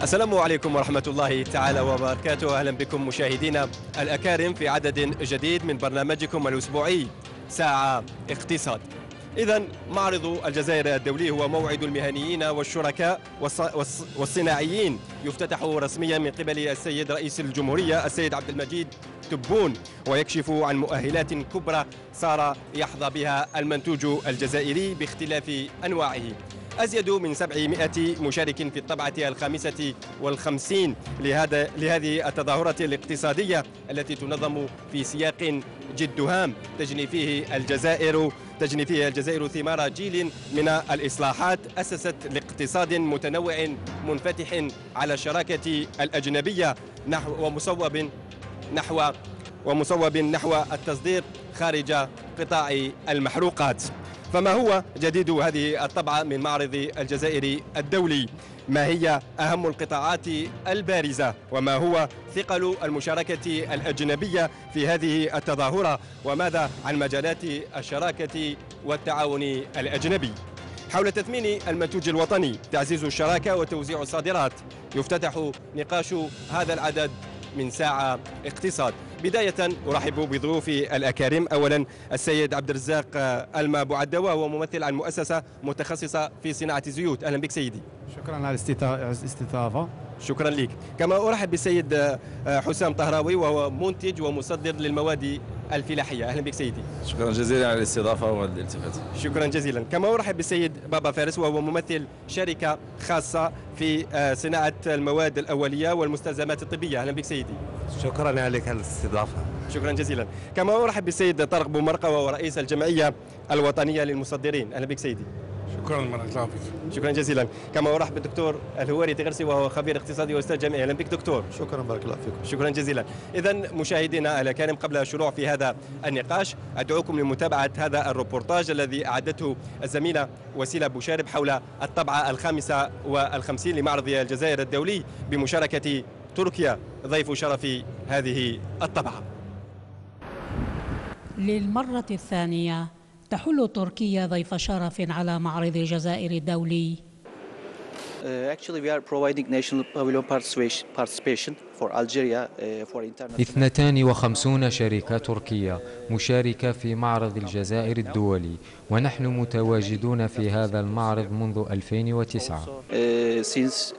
السلام عليكم ورحمة الله تعالى وبركاته. أهلا بكم مشاهدينا الأكارم في عدد جديد من برنامجكم الأسبوعي ساعة اقتصاد. إذن معرض الجزائر الدولي هو موعد المهنيين والشركاء والصناعيين، يفتتح رسميا من قبل السيد رئيس الجمهورية السيد عبد المجيد تبون، ويكشف عن مؤهلات كبرى صار يحظى بها المنتوج الجزائري باختلاف أنواعه. أزيد من 700 مشارك في الطبعة ال55 لهذه التظاهرة الاقتصادية التي تنظم في سياق جد هام تجني فيه الجزائر ثمار جيل من الإصلاحات أسست لاقتصاد متنوع منفتح على الشراكة الأجنبية ومصوب نحو التصدير خارج قطاع المحروقات. فما هو جديد هذه الطبعة من معرض الجزائر الدولي؟ ما هي أهم القطاعات البارزة؟ وما هو ثقل المشاركة الأجنبية في هذه التظاهرة؟ وماذا عن مجالات الشراكة والتعاون الأجنبي؟ حول تثمين المنتوج الوطني، تعزيز الشراكة وتوزيع الصادرات، يفتتح نقاش هذا العدد من ساعة اقتصاد. بداية أرحب بضيوفي الأكارم. أولا السيد عبد الرزاق ألما بوعدة، وهو ممثل عن مؤسسة متخصصة في صناعة الزيوت. أهلا بك سيدي. شكرا على الاستضافة. شكرا لك. كما أرحب بالسيد حسام طهراوي، وهو منتج ومصدر للمواد الفلاحية. أهلا بك سيدي. شكرا جزيلا على الاستضافة والالتفات. شكرا جزيلا. كما أرحب بالسيد بابا فارس، وهو ممثل شركة خاصة في صناعة المواد الأولية والمستلزمات الطبية. أهلا بك سيدي. شكرا عليك على الاستضافة. شكرا جزيلا. كما أرحب بالسيد طارق بومرقة، وهو رئيس الجمعية الوطنية للمصدرين. أهلا بك سيدي. شكرا بارك الله فيك. شكرا جزيلا. كما أرحب بالدكتور الهواري تغرسي، وهو خبير اقتصادي واستاذ جامعي. اهلا بك دكتور. شكرا بارك الله فيكم. شكرا جزيلا. اذا مشاهدينا الكرام، قبل الشروع في هذا النقاش ادعوكم لمتابعه هذا الروبورتاج الذي اعدته الزميله وسيله بوشارب حول الطبعه ال55 لمعرض الجزائر الدولي بمشاركه تركيا ضيف شرف هذه الطبعه. للمره الثانيه تحل تركيا ضيف شرف على معرض الجزائر الدولي. Actually, we are providing national pavilion participation for Algeria for international. 52 شركة تركية مشاركة في معرض الجزائر الدولي، ونحن متواجدون في هذا المعرض منذ 2009. Since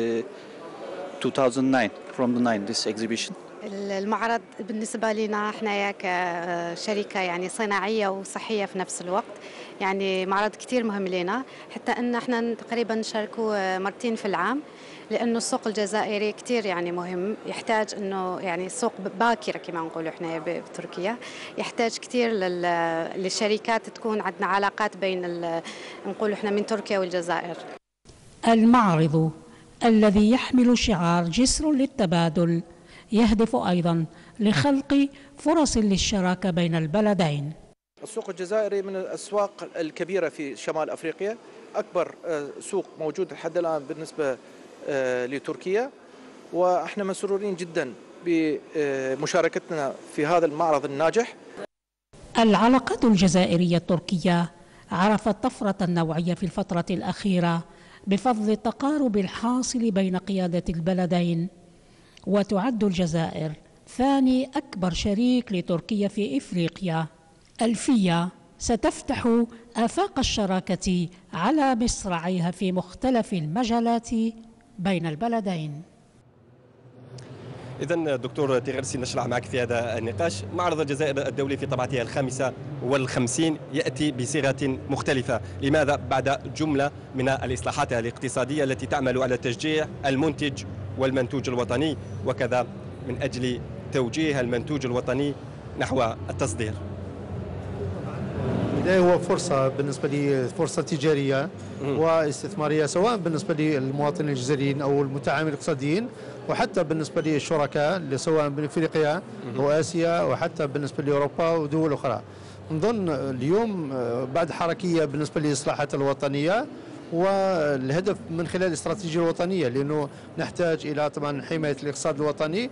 2009 from the 9 this exhibition. المعرض بالنسبة لنا احنا كشركة يعني صناعية وصحية في نفس الوقت، يعني معرض كتير مهم لنا، حتى ان احنا تقريبا نشاركوا مرتين في العام، لانه السوق الجزائري كتير يعني مهم، يحتاج انه يعني سوق باكر كما نقولوا احنا بتركيا، يحتاج كتير للشركات تكون عندنا علاقات بين نقولوا احنا من تركيا والجزائر. المعرض الذي يحمل شعار جسر للتبادل يهدف أيضا لخلق فرص للشراكة بين البلدين. السوق الجزائري من الأسواق الكبيرة في شمال أفريقيا، أكبر سوق موجود لحد الآن بالنسبة لتركيا، وإحنا مسرورين جدا بمشاركتنا في هذا المعرض الناجح. العلاقات الجزائرية التركية عرفت طفرة نوعية في الفترة الأخيرة بفضل التقارب الحاصل بين قيادة البلدين، وتعد الجزائر ثاني أكبر شريك لتركيا في إفريقيا. ألفية ستفتح آفاق الشراكة على مصراعيها في مختلف المجالات بين البلدين. إذن دكتور تغرسي نشرع معك في هذا النقاش. معرض الجزائر الدولي في طبعته ال55 يأتي بصيغة مختلفة. لماذا بعد جملة من الإصلاحات الاقتصادية التي تعمل على تشجيع المنتج والمنتوج الوطني، وكذا من أجل توجيه المنتوج الوطني نحو التصدير؟ هو فرصة بالنسبة لي، فرصة تجارية واستثمارية، سواء بالنسبة للمواطنين الجزائريين أو المتعاملين الاقتصاديين، وحتى بالنسبة للشركاء سواء بأفريقيا وآسيا، وحتى بالنسبة لأوروبا ودول أخرى. نظن اليوم بعد حركية بالنسبة للإصلاحات الوطنية، والهدف من خلال الاستراتيجية الوطنية، لأنه نحتاج إلى طبعا حماية الاقتصاد الوطني،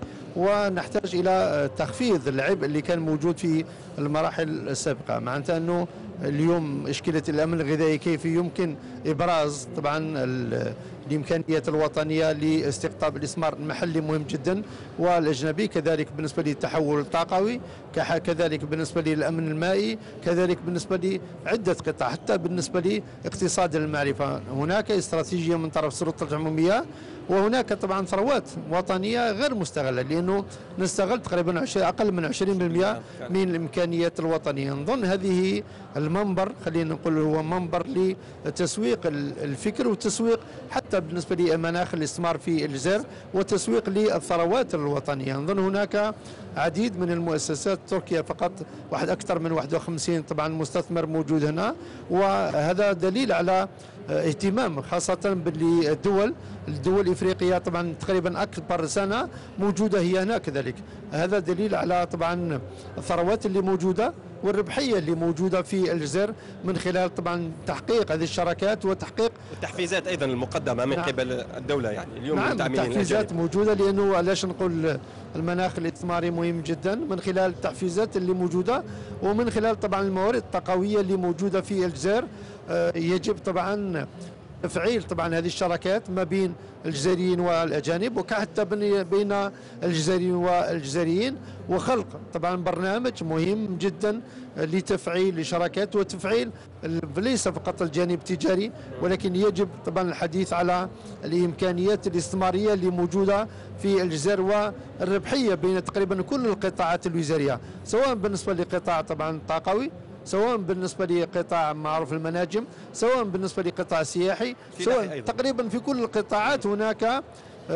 ونحتاج إلى تخفيض العبء اللي كان موجود في المراحل السابقة. معناتها أنه اليوم إشكالية الأمن الغذائي، كيف يمكن إبراز طبعا الإمكانيات الوطنية لاستقطاب الاستثمار المحلي مهم جدا والأجنبي، كذلك بالنسبة للتحول الطاقوي، كذلك بالنسبة للأمن المائي، كذلك بالنسبة لعدة قطاع، حتى بالنسبة لاقتصاد المعرفة. هناك استراتيجية من طرف السلطة العمومية، وهناك طبعا ثروات وطنية غير مستغلة، لأنه نستغل تقريبا أقل من 20% من الإمكانيات الوطنية. نظن هذه المنبر، خلينا نقول هو منبر لتسويق الفكر وتسويق حتى بالنسبة لمناخ الاستثمار في الجزائر وتسويق للثروات الوطنية. نظن هناك عديد من المؤسسات التركية، فقط أكثر من 51 طبعا مستثمر موجود هنا، وهذا دليل على اهتمام خاصة بالدول الإفريقية طبعا تقريبا أكبر سنة موجودة هي هنا كذلك. هذا دليل على طبعا الثروات اللي موجودة والربحية اللي موجودة في الجزائر من خلال طبعا تحقيق هذه الشراكات وتحقيق التحفيزات أيضا المقدمة من قبل الدولة. يعني اليوم التحفيزات موجودة، لأنه علاش نقول المناخ الاستثماري مهم جدا من خلال التحفيزات اللي موجودة ومن خلال طبعا الموارد الطاقوية اللي موجودة في الجزائر. يجب طبعا تفعيل طبعا هذه الشراكات ما بين الجزائريين والأجانب، وحتى بين الجزائريين والجزائريين، وخلق طبعا برنامج مهم جدا لتفعيل الشراكات وتفعيل ليس فقط الجانب التجاري، ولكن يجب طبعا الحديث على الإمكانيات الاستثمارية اللي موجودة في الجزائر والربحية بين تقريبا كل القطاعات الوزارية، سواء بالنسبة لقطاع طبعا طاقوي، سواء بالنسبة لقطاع معروف المناجم، سواء بالنسبة لقطاع سياحي، سواء تقريبا في كل القطاعات هناك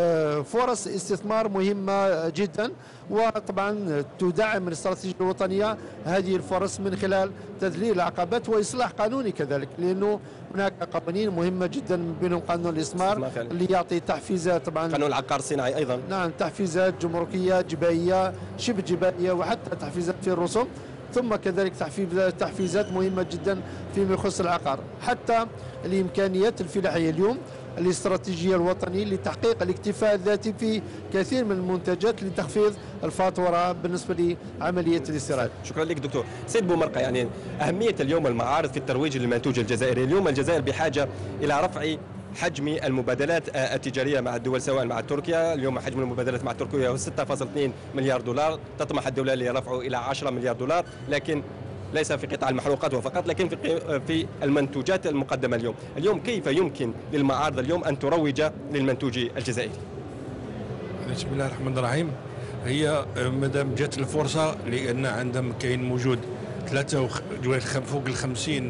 فرص استثمار مهمة جدا. وطبعا تدعم الاستراتيجية الوطنية هذه الفرص من خلال تذليل العقبات وإصلاح قانوني كذلك، لأنه هناك قوانين مهمة جدا من بينهم قانون الاستثمار اللي يعطي تحفيزات، طبعا قانون العقار الصناعي أيضا، نعم، تحفيزات جمركية جبائية شبه جبائية وحتى تحفيزات في الرسوم، ثم كذلك تحفيزات مهمة جدا فيما يخص العقار، حتى الإمكانيات الفلاحية. اليوم الاستراتيجية الوطنية لتحقيق الاكتفاء الذاتي في كثير من المنتجات لتخفيض الفاتورة بالنسبة لعملية الاستيراد. شكرا لك دكتور. سيد بومرقة، يعني أهمية اليوم المعارض في الترويج للمنتوج الجزائري. اليوم الجزائر بحاجة إلى رفع حجم المبادلات التجارية مع الدول، سواء مع تركيا. اليوم حجم المبادلات مع تركيا هو 6.2 مليار دولار، تطمح الدولة لرفعه إلى 10 مليار دولار، لكن ليس في قطاع المحروقات فقط، لكن في المنتوجات المقدمة اليوم كيف يمكن للمعارض اليوم أن تروج للمنتوج الجزائري؟ بسم الله الرحمن الرحيم. هي مادام جات الفرصة، لأن عندهم كاين موجود فوق ال 50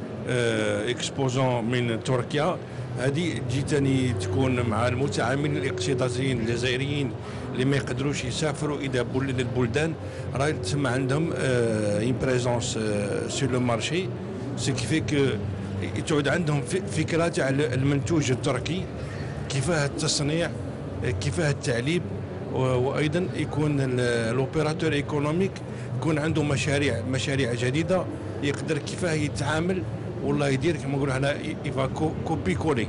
اكسبوزون من تركيا، هذه جيتني تكون مع المتعاملين الاقتصاديين الجزائريين اللي ما يقدروش يسافروا الى البلدان، راهي تسمى عندهم اون بريزونس سور لو مارشي، سو كي فيك تعود عندهم فكره تاع المنتوج التركي، كيفاه التصنيع، كيفاه التعليب، وايضا يكون الاوبيراتور ايكونوميك يكون عنده مشاريع جديده، يقدر كيفاه يتعامل والله يدير كما نقولوا حنا يفا كوبي كولي،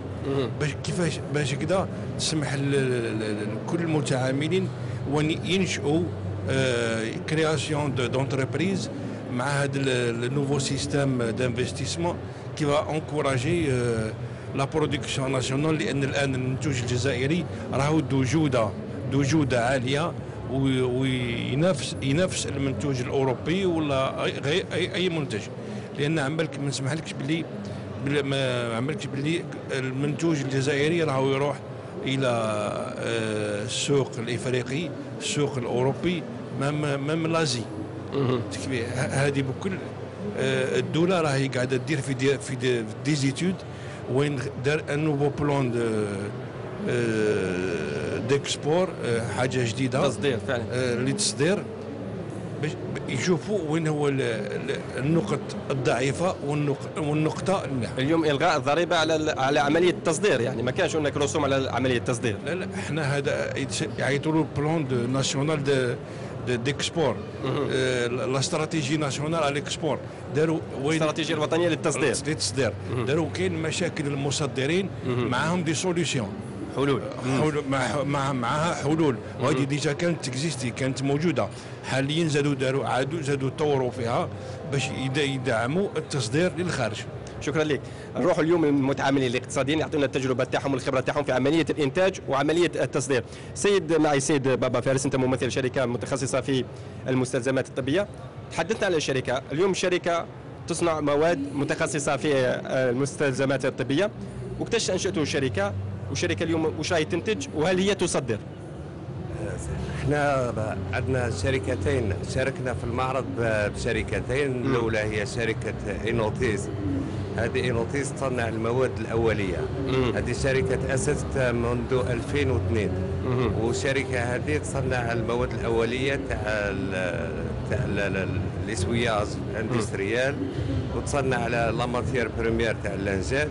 باش كذا تسمح لكل المتعاملين وان ينشئوا كرياسيون دونتربريز مع هذا النوفو سيستيم دانفستيسمون كي فا انكوراجي لا برودكسيون ناسيونال، لان الان المنتوج الجزائري راهو ذو جوده عاليه وينافس المنتوج الاوروبي ولا اي منتج، لان عمالك ما نسمحلكش ما عملكش باللي المنتوج الجزائري راهو يروح الى السوق الافريقي، السوق الاوروبي، مام لازي. هذه بكل الدوله راهي قاعده تدير في ديزيتود وين دار ان نوفو بلان ديكسبور، حاجه جديده تصدير فعلا للتصدير، يشوفوا وين هو النقط الضعيفه والنقطه المليحه. اليوم الغاء الضريبه على عمليه التصدير، يعني ما كانش هناك رسوم على عمليه التصدير. لا احنا هذا يعيطوا له بلان دو ناسيونال ديكسبور، لا استراتيجي ناسيونال على الاكسبور، داروا الاستراتيجيه الوطنيه للتصدير. داروا كاين مشاكل المصدرين معاهم دي سوليسيون، حلول معها حلول، وهذه ديجا كانت تكزيستي، كانت موجوده. حاليا زادوا طوروا فيها باش يدعموا التصدير للخارج. شكرا لك. نروح اليوم المتعاملين الاقتصاديين يعطونا التجربه تاعهم والخبره تاعهم في عمليه الانتاج وعمليه التصدير. معي سيد بابا فارس، انت ممثل شركه متخصصه في المستلزمات الطبيه. تحدثنا عن الشركه اليوم. الشركه تصنع مواد متخصصه في المستلزمات الطبيه، وكيفاش انشاتوا الشركه؟ والشركه اليوم واش راهي تنتج وهل هي تصدر؟ احنا عندنا شركتين شاركنا في المعرض بشركتين. الاولى هي شركه إينوتيس. هذه إينوتيس تصنع المواد الاوليه. هذه شركه تاسست منذ 2002 وشركه هذه تصنع المواد الاوليه تاع الاسوياج اندستريال، وتصنع لا ماتيير بريمير تاع اللانجات،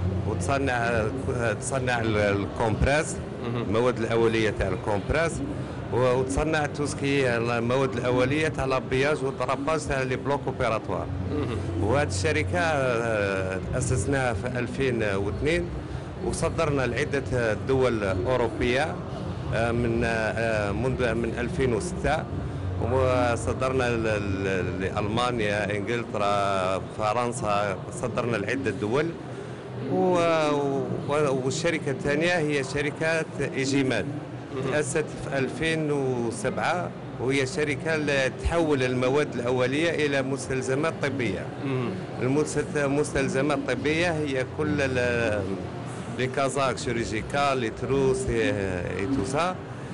تصنع الكومبراس، المواد الاوليه تاع الكومبراس، وتصنع توسكي المواد الاوليه تاع لابياج والضرباج تاع لي بلوك اوبيراتوار. وهذه الشركه اسسناها في 2002 وصدرنا لعده دول اوروبيه من 2006، وصدرنا لألمانيا، انجلترا، فرنسا، صدرنا لعده دول. والشركه الثانيه هي شركه إيجيماد، تأسست في 2007 وهي شركة تحول المواد الأولية إلى مستلزمات طبية. المستلزمات الطبية هي كل لي كازاك شيرورجيكال، لي تروس، اي تو سا.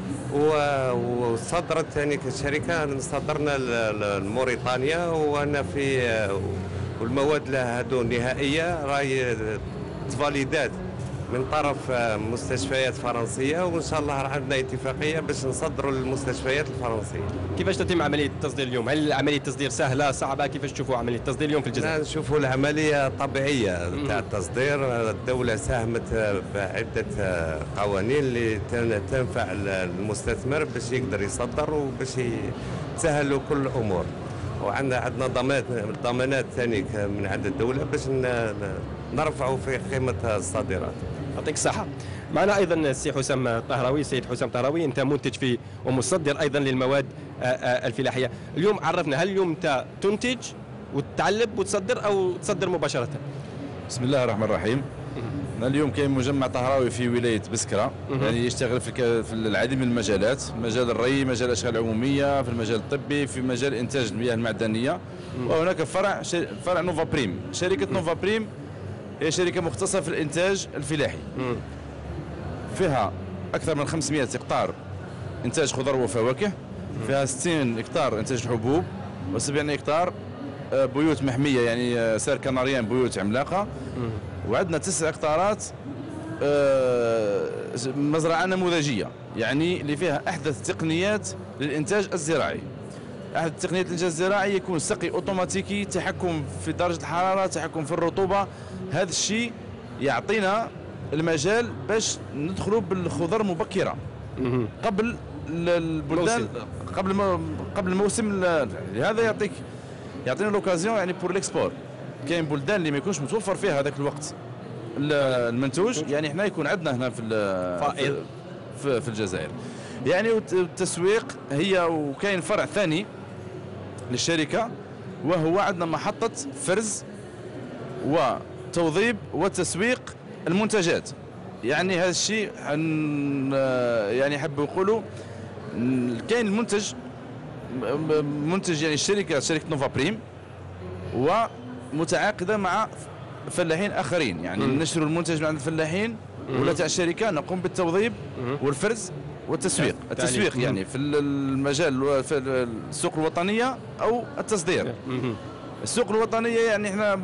وصدرت ثاني كشركة صدرنا لموريتانيا، وأنا في والمواد هذو نهائية راهي تفاليدات من طرف مستشفيات فرنسيه، وان شاء الله راح عندنا اتفاقيه باش نصدروا للمستشفيات الفرنسيه. كيفاش تتم عمليه التصدير اليوم؟ هل عمليه التصدير سهله صعبه؟ كيفاش تشوفوا عمليه التصدير اليوم في الجزائر؟ نشوفوا العمليه طبيعيه تاع التصدير. الدوله ساهمت بعده قوانين اللي تنفع المستثمر باش يقدر يصدر وباش تسهلوا كل الامور. وعندنا ضمانات ثاني من عند الدوله باش نرفعوا في قيمه الصادرات. يعطيك الصحه. معنا ايضا السي حسام الطهراوي. السيد حسام الطهراوي، انت منتج في ومصدر ايضا للمواد الفلاحيه. اليوم عرفنا، هل اليوم انت تنتج وتعلب وتصدر او تصدر مباشره؟ بسم الله الرحمن الرحيم. اليوم كاين مجمع طهراوي في ولايه بسكره، يعني يشتغل في العديد من المجالات، مجال الري، مجال الاشغال العموميه، في المجال الطبي، في مجال انتاج المياه المعدنيه. وهناك فرع نوفا بريم. شركه نوفا بريم هي شركه مختصه في الانتاج الفلاحي. فيها اكثر من 500 هكتار انتاج خضر وفواكه، فيها 60 هكتار انتاج حبوب، و70 هكتار بيوت محميه، يعني سير كناريان، بيوت عملاقه. وعندنا 9 هكتارات مزرعه نموذجيه، يعني اللي فيها احدث تقنيات للانتاج الزراعي. احد تقنيات الانتاج الزراعي يكون سقي اوتوماتيكي، تحكم في درجه الحراره، تحكم في الرطوبه. هذا الشيء يعطينا المجال باش ندخلوا بالخضر مبكره قبل البلدان، قبل الموسم. لهذا يعطينا لوكازيون يعني بور ليكسبور. كاين بلدان اللي ما يكونش متوفر فيها هذاك الوقت المنتوج، يعني احنا يكون عندنا هنا في الجزائر. يعني التسويق هي، وكاين فرع ثاني للشركه وهو عندنا محطه فرز وتوظيف وتسويق المنتجات. يعني هذا الشيء يعني حبوا يقولوا كاين منتج يعني شركه نوفا بريم ومتعاقده مع فلاحين اخرين، يعني نشروا المنتج من عند الفلاحين ولا تاع الشركه، نقوم بالتوظيف والفرز والتسويق. التسويق يعني في المجال في السوق الوطنيه او التصدير. السوق الوطنيه يعني احنا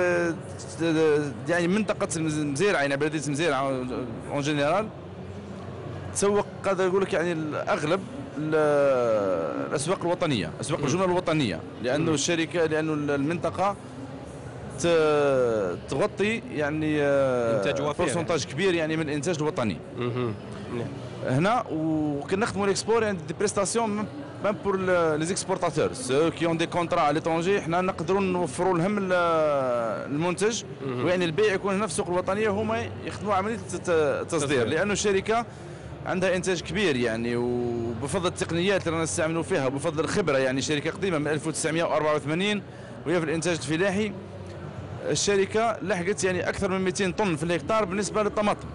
يعني منطقه مزيرعه، يعني بلديه مزيرعه اون جينيرال تسوق، قادر يقول لك يعني اغلب الاسواق الوطنيه، اسواق الجمله الوطنيه، لانه الشركه، لانه المنطقه تغطي يعني بورسونتاج كبير يعني من الانتاج الوطني. هنا وكنخدموا الاكسبور، يعني دي بريستاسيون même pour les exportateurs ceux qui ont des contrats à l'étranger حنا نقدروا نوفروا لهم المنتج ويعني البيع يكون هنا في السوق الوطنيه وهما يخدموا عمليه التصدير لانه الشركه عندها انتاج كبير يعني وبفضل التقنيات اللي رانا نستعملوا فيها وبفضل الخبره يعني شركه قديمه من 1984 وهي في الانتاج الفلاحي. الشركه لحقت يعني اكثر من 200 طن في الهكتار بالنسبه للطماطم.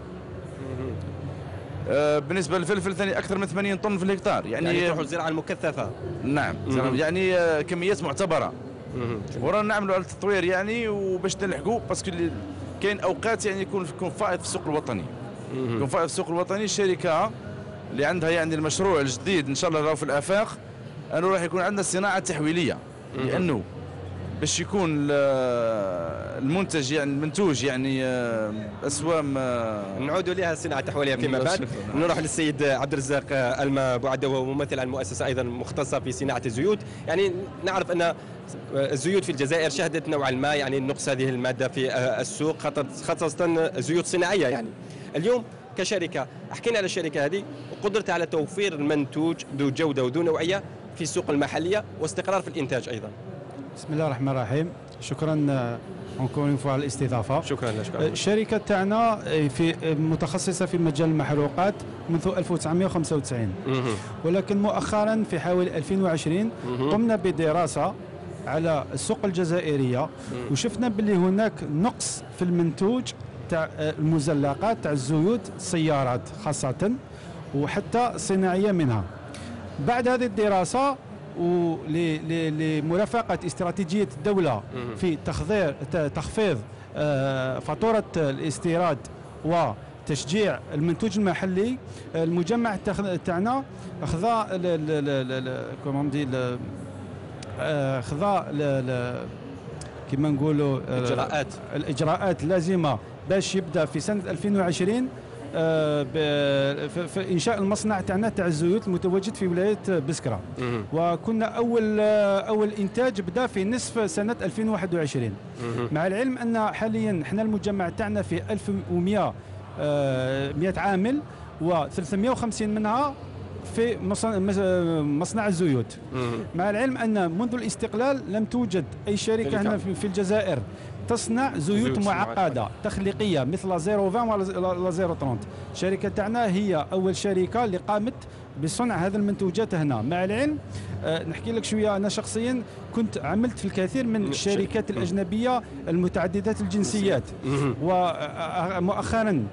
بالنسبه للفلفل ثاني اكثر من 80 طن في الهكتار يعني تروحوا الزراعه المكثفه. نعم يعني كميات معتبره ورانا نعملوا على التطوير يعني وباش نلحقوا باسكو كاين اوقات يعني يكون فائض في السوق الوطني. يكون فائض في السوق الوطني. الشركه اللي عندها يعني المشروع الجديد ان شاء الله راهو في الافاق انه راح يكون عندنا الصناعه التحويليه لانه باش يكون المنتج يعني المنتوج يعني اسوام نعودوا لها الصناعه التحويليه فيما بعد. نروح للسيد عبد الرزاق الما بوعده وهو ممثل عن مؤسسه ايضا مختصه في صناعه الزيوت. يعني نعرف ان الزيوت في الجزائر شهدت نوعا ما يعني نقص هذه الماده في السوق خاصه زيوت صناعيه. يعني اليوم كشركه حكينا على الشركه هذه وقدرتها على توفير المنتوج ذو جوده وذو نوعيه في السوق المحليه واستقرار في الانتاج ايضا. بسم الله الرحمن الرحيم. شكرا اونكور اون فوا على الاستضافه. شكرا. الشركه تاعنا في متخصصه في مجال المحروقات منذ 1995 ولكن مؤخرا في حوالي 2020 قمنا بدراسه على السوق الجزائريه وشفنا باللي هناك نقص في المنتوج تاع المزلقات تاع الزيوت السيارات خاصه وحتى صناعيه منها. بعد هذه الدراسه ولمرافقة استراتيجية الدولة في تخفيض فاتورة الاستيراد وتشجيع المنتوج المحلي، المجمع تاعنا خذا كما نقولوا الإجراءات اللازمة باش يبدأ في سنة 2020 في انشاء المصنع تاعنا تاع الزيوت المتواجد في ولايه بسكره. وكنا اول انتاج بدا في نصف سنه 2021 مع العلم ان حاليا احنا المجمع تاعنا في 1100 100 عامل و350 منها في مصنع الزيوت. مع العلم ان منذ الاستقلال لم توجد اي شركه هنا في الجزائر تصنع زيوت معقده تخليقيه مثل 0.20 ولا 0.30. الشركه تاعنا هي اول شركه اللي قامت بصنع هذه المنتوجات هنا. مع العلم نحكي لك شويه، انا شخصيا كنت عملت في الكثير من الشركات الاجنبيه المتعدده الجنسيات ومؤخرا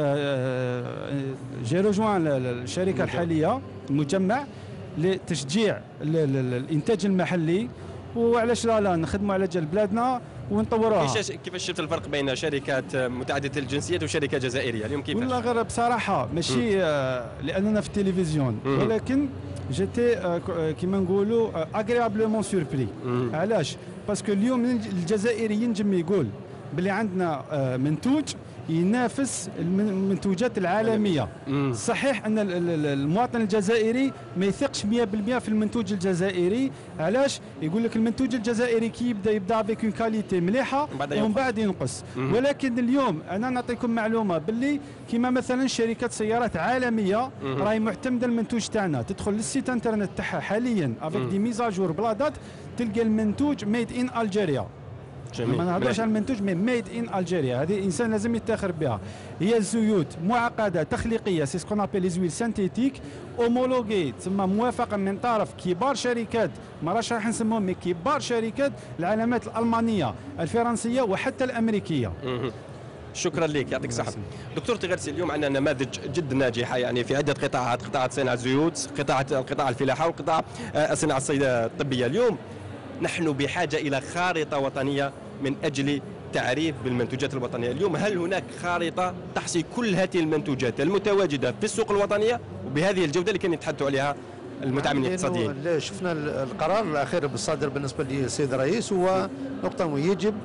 جي روجوان الشركه الحاليه المجمع لتشجيع الانتاج المحلي وعلاش لا نخدموا على جال بلادنا ونطوروها. كيفاش شفت الفرق بين شركات متعدده الجنسيات وشركه جزائريه اليوم كيفاش؟ والله غير بصراحه ماشي لاننا في التلفزيون ولكن جيتي كيما نقولوا اغريابلومون سوربري. علاش؟ باسكو اليوم الجزائري ينجم يقول بلي عندنا منتوج ينافس المنتوجات العالميه. صحيح ان المواطن الجزائري ما يثقش 100% في المنتوج الجزائري. علاش؟ يقول لك المنتوج الجزائري كي يبدا بك كاليتي مليحه ومن بعد ينقص. ولكن اليوم انا نعطيكم معلومه باللي كما مثلا شركات سيارات عالميه راهي معتمده المنتوج تاعنا، تدخل للسيت انترنت تاعها حاليا افيك دي ميزاجور بلادات تلقى المنتوج ميد ان الجيريا. ما نهضرش على المنتوج مي ميد ان الجيريا. هذه الانسان لازم يتاخر بها. هي الزيوت معقده تخليقيه سي سكون ابل زويل سانتيتيك اومولوغي تسمى موافقه من طرف كبار شركات، ما راش راح نسموهم مي كبار شركات العلامات الالمانيه الفرنسيه وحتى الامريكيه. شكرا لك، يعطيك الصحة. دكتور تغرسي، اليوم عندنا نماذج جد ناجحة يعني في عدة قطاعات، قطاع صناعة الزيوت، قطاع الفلاحة، وقطاع الصناعة الطبية. اليوم نحن بحاجة إلى خارطة وطنية من أجل تعريف بالمنتوجات الوطنية. اليوم هل هناك خارطة تحصي كل هذه المنتوجات المتواجدة في السوق الوطنية وبهذه الجودة اللي كانوا يتحدثوا عليها المتعاملين الاقتصاديين؟ شفنا القرار الأخير بالصادر بالنسبة للسيد الرئيس هو نقطة يجب